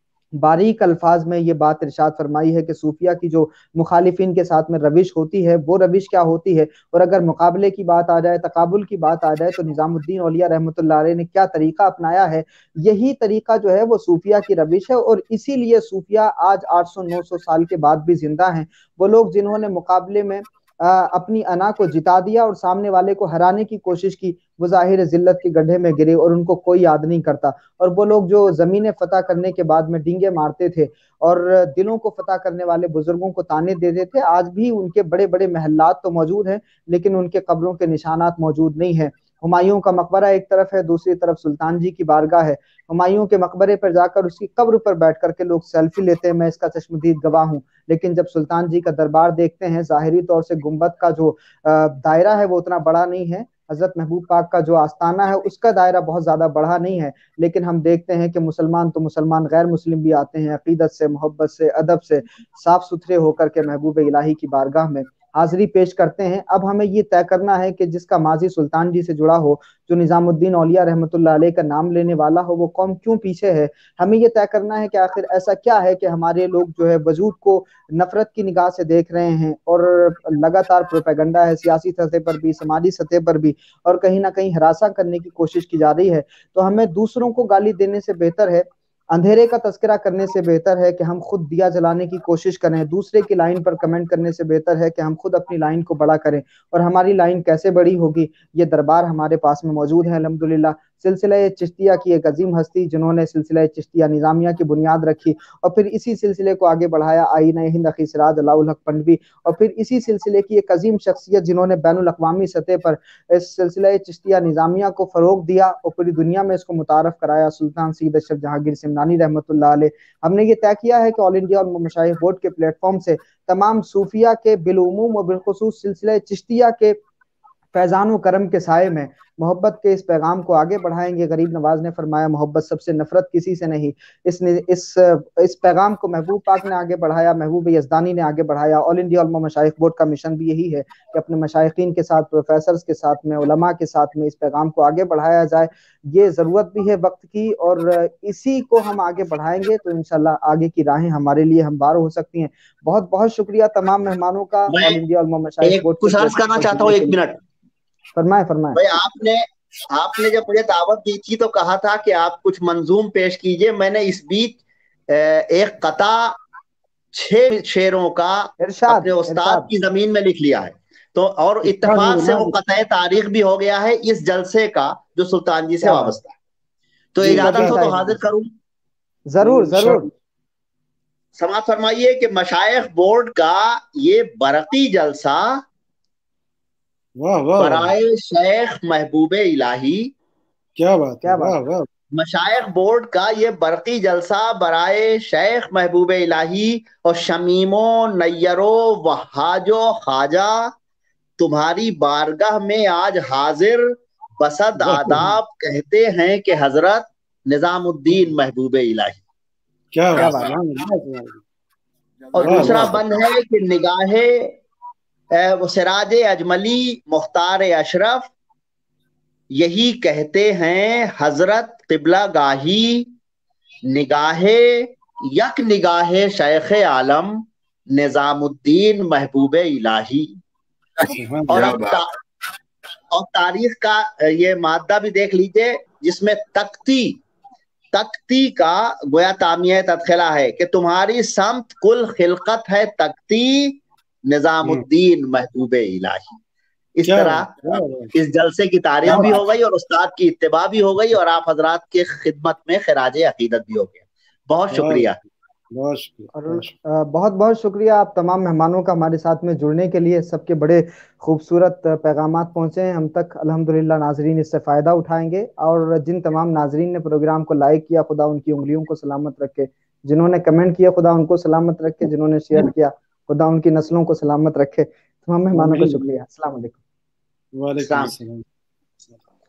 باریک الفاظ میں یہ بات ارشاد فرمائی ہے کہ صوفیہ کی جو مخالفین کے ساتھ میں روش ہوتی ہے وہ روش کیا ہوتی ہے، اور اگر مقابلے کی بات آ جائے، تقابل کی بات آ جائے، تو نظام الدین اولیاء رحمۃ اللہ علیہ نے کیا طریقہ اپنایا ہے، یہی طریقہ جو ہے وہ صوفیہ کی روش ہے، اور اسی لیے صوفیہ آج آٹھ سو نو سو سال کے بعد بھی زندہ ہیں۔ وہ لوگ جنہوں نے مقابلے میں اپنی انا کو جتا دیا اور سامنے والے کو ہرانے کی کوشش کی، وہ ظاہر ذلت کے گڈھے میں گرے اور ان کو کوئی یاد نہیں کرتا۔ اور وہ لوگ جو زمینیں فتح کرنے کے بعد میں ڈینگے مارتے تھے اور دلوں کو فتح کرنے والے بزرگوں کو تانے دیتے تھے، آج بھی ان کے بڑے بڑے محلات تو موجود ہیں لیکن ان کے قبروں کے نشانات موجود نہیں ہیں۔ ہمایوں کا مقبرہ ایک طرف ہے، دوسری طرف سلطان جی کی بارگاہ ہے۔ ہمایوں کے مقبرے پر جا کر اس کی قبر پر بیٹھ کر کے لوگ سیلفی لیتے ہیں، میں اس کا چشمدید گواہ ہوں، لیکن جب سلطان جی کا دربار دیکھتے ہیں، ظاہری طور سے گنبد کا جو دائرہ ہے وہ اتنا بڑا نہیں ہے، حضرت محبوب پاک کا جو آستانہ ہے اس کا دائرہ بہت زیادہ بڑا نہیں ہے، لیکن ہم دیکھتے ہیں کہ مسلمان تو مسلمان، غیر مسلم بھی آتے ہیں عقیدت سے، محبت سے، ادب سے، صاف ستھرے ہو کر کے محبوب الہی کی بارگاہ میں حاضری پیش کرتے ہیں۔ اب ہمیں یہ طے کرنا ہے کہ جس کا ماضی سلطان جی سے جڑا ہو، جو نظام الدین اولیاء رحمۃ اللہ علیہ کا نام لینے والا ہو، وہ قوم کیوں پیچھے ہے۔ ہمیں یہ طے کرنا ہے کہ آخر ایسا کیا ہے کہ ہمارے لوگ جو ہے وجود کو نفرت کی نگاہ سے دیکھ رہے ہیں، اور لگاتار پروپیگنڈا ہے، سیاسی سطح پر بھی، سماجی سطح پر بھی، اور کہیں نہ کہیں ہراساں کرنے کی کوشش کی جا رہی ہے۔ تو ہمیں دوسروں کو گالی دینے سے بہتر ہے، اندھیرے کا تذکرہ کرنے سے بہتر ہے کہ ہم خود دیا جلانے کی کوشش کریں، دوسرے کی لائن پر کمنٹ کرنے سے بہتر ہے کہ ہم خود اپنی لائن کو بڑا کریں۔ اور ہماری لائن کیسے بڑی ہوگی؟ یہ دربار ہمارے پاس میں موجود ہے الحمدللہ۔ سلسلہ چشتیہ کی ایک عظیم ہستی جنہوں نے سلسلہ چشتیہ نظامیہ کی بنیاد رکھی، اور پھر اسی سلسلے کو آگے بڑھایا آئینہ ہند اخی سراج علاء الحق پنڈوی، اور پھر اسی سلسلے کی ایک عظیم شخصیت جنہوں نے بین الاقوامی سطح پر اس سلسلہ چشتیہ نظامیہ کو فروغ دیا اور پوری دنیا میں اس کو متعارف کرایا، سلطان سید اشرف جہانگیر سمنانی رحمۃ اللہ علیہ۔ ہم نے یہ طے کیا ہے کہ آل انڈیا علماء مشائخ بورڈ کے پلیٹ فارم سے تمام صوفیہ کے بالعموم اور بالخصوص سلسلہ چشتیہ کے فیضان و کرم کے سائے میں محبت کے اس پیغام کو آگے بڑھائیں گے۔ غریب نواز نے فرمایا محبت سب سے، نفرت کسی سے نہیں۔ اس نے اس اس پیغام کو محبوب پاک نے آگے بڑھایا، محبوب یزدانی نے آگے بڑھایا۔ آل انڈیا علماء مشائخ بورڈ کا مشن بھی یہی ہے کہ اپنے مشائخین کے ساتھ، پروفیسرز کے ساتھ میں، علماء کے ساتھ میں اس پیغام کو آگے بڑھایا جائے۔ یہ ضرورت بھی ہے وقت کی، اور اسی کو ہم آگے بڑھائیں گے تو انشاءاللہ آگے کی راہیں ہمارے لیے ہموار ہو سکتی ہیں۔ بہت بہت شکریہ تمام مہمانوں کا۔ آل انڈیا علماء مشائخ بورڈ کچھ عرض کرنا چاہتا ہوں، ایک منٹ فرمائیں فرمائیں۔ بھائی آپ نے آپ نے جب مجھے دعوت دی تھی تو کہا تھا کہ آپ کچھ منظوم پیش کیجئے، میں نے اس بیچ ایک قطع چھ شعروں کا اپنے استاد کی زمین میں لکھ لیا ہے، تو اور اتفاق سے وہ قطع تاریخ بھی ہو گیا ہے اس جلسے کا جو سلطان جی سے وابستہ ہے، تو اجازت ہو تو حاضر کروں؟ ضرور ضرور۔ سماعت فرمائیے کہ مشائخ بورڈ کا یہ برقی جلسہ برائے شیخ محبوب الہی، کیا بات کیا بات مشائخ بورڈ کا یہ برقی جلسہ برائے شیخ محبوب الہی اور شمیمو نیرو وحاجو خواجہ تمہاری بارگاہ میں آج حاضر بسد آداب کہتے ہیں کہ حضرت نظام الدین محبوب الہی۔ کیا اور دوسرا بند ہے کہ نگاہے وہ سراج اجملی مختار اشرف یہی کہتے ہیں حضرت قبلہ گاہی نگاہ یک نگاہ شیخ عالم نظام الدین محبوب الہی۔ اور اور تاریخ کا یہ مادہ بھی دیکھ لیجئے جس میں تختی تختی کا گویا تامیہ تدخلہ ہے کہ تمہاری سمت کل خلقت ہے تختی نظام الدین محبوب الہی۔ اس طرح اس جلسے کی تاریخ بھی ہو گئی اور استاد کی اتباع بھی ہو گئی اور آپ حضرات کے خدمت میں خراج عقیدت بھی ہو گیا۔ بہت شکریہ، بہت بہت شکریہ آپ تمام مہمانوں کا ہمارے ساتھ میں جڑنے کے لیے۔ سب کے بڑے خوبصورت پیغامات پہنچے ہیں ہم تک، الحمدللہ ناظرین اس سے فائدہ اٹھائیں گے، اور جن تمام ناظرین نے پروگرام کو لائک کیا خدا ان کی انگلیوں کو سلامت رکھے، جنہوں نے کمنٹ کیا خدا ان کو سلامت رکھے، جنہوں نے شیئر کیا خدا ان کی نسلوں کو سلامت رکھے۔ تمام مہمانوں کا شکریہ، السلام علیکم۔ وعلیکم السلام۔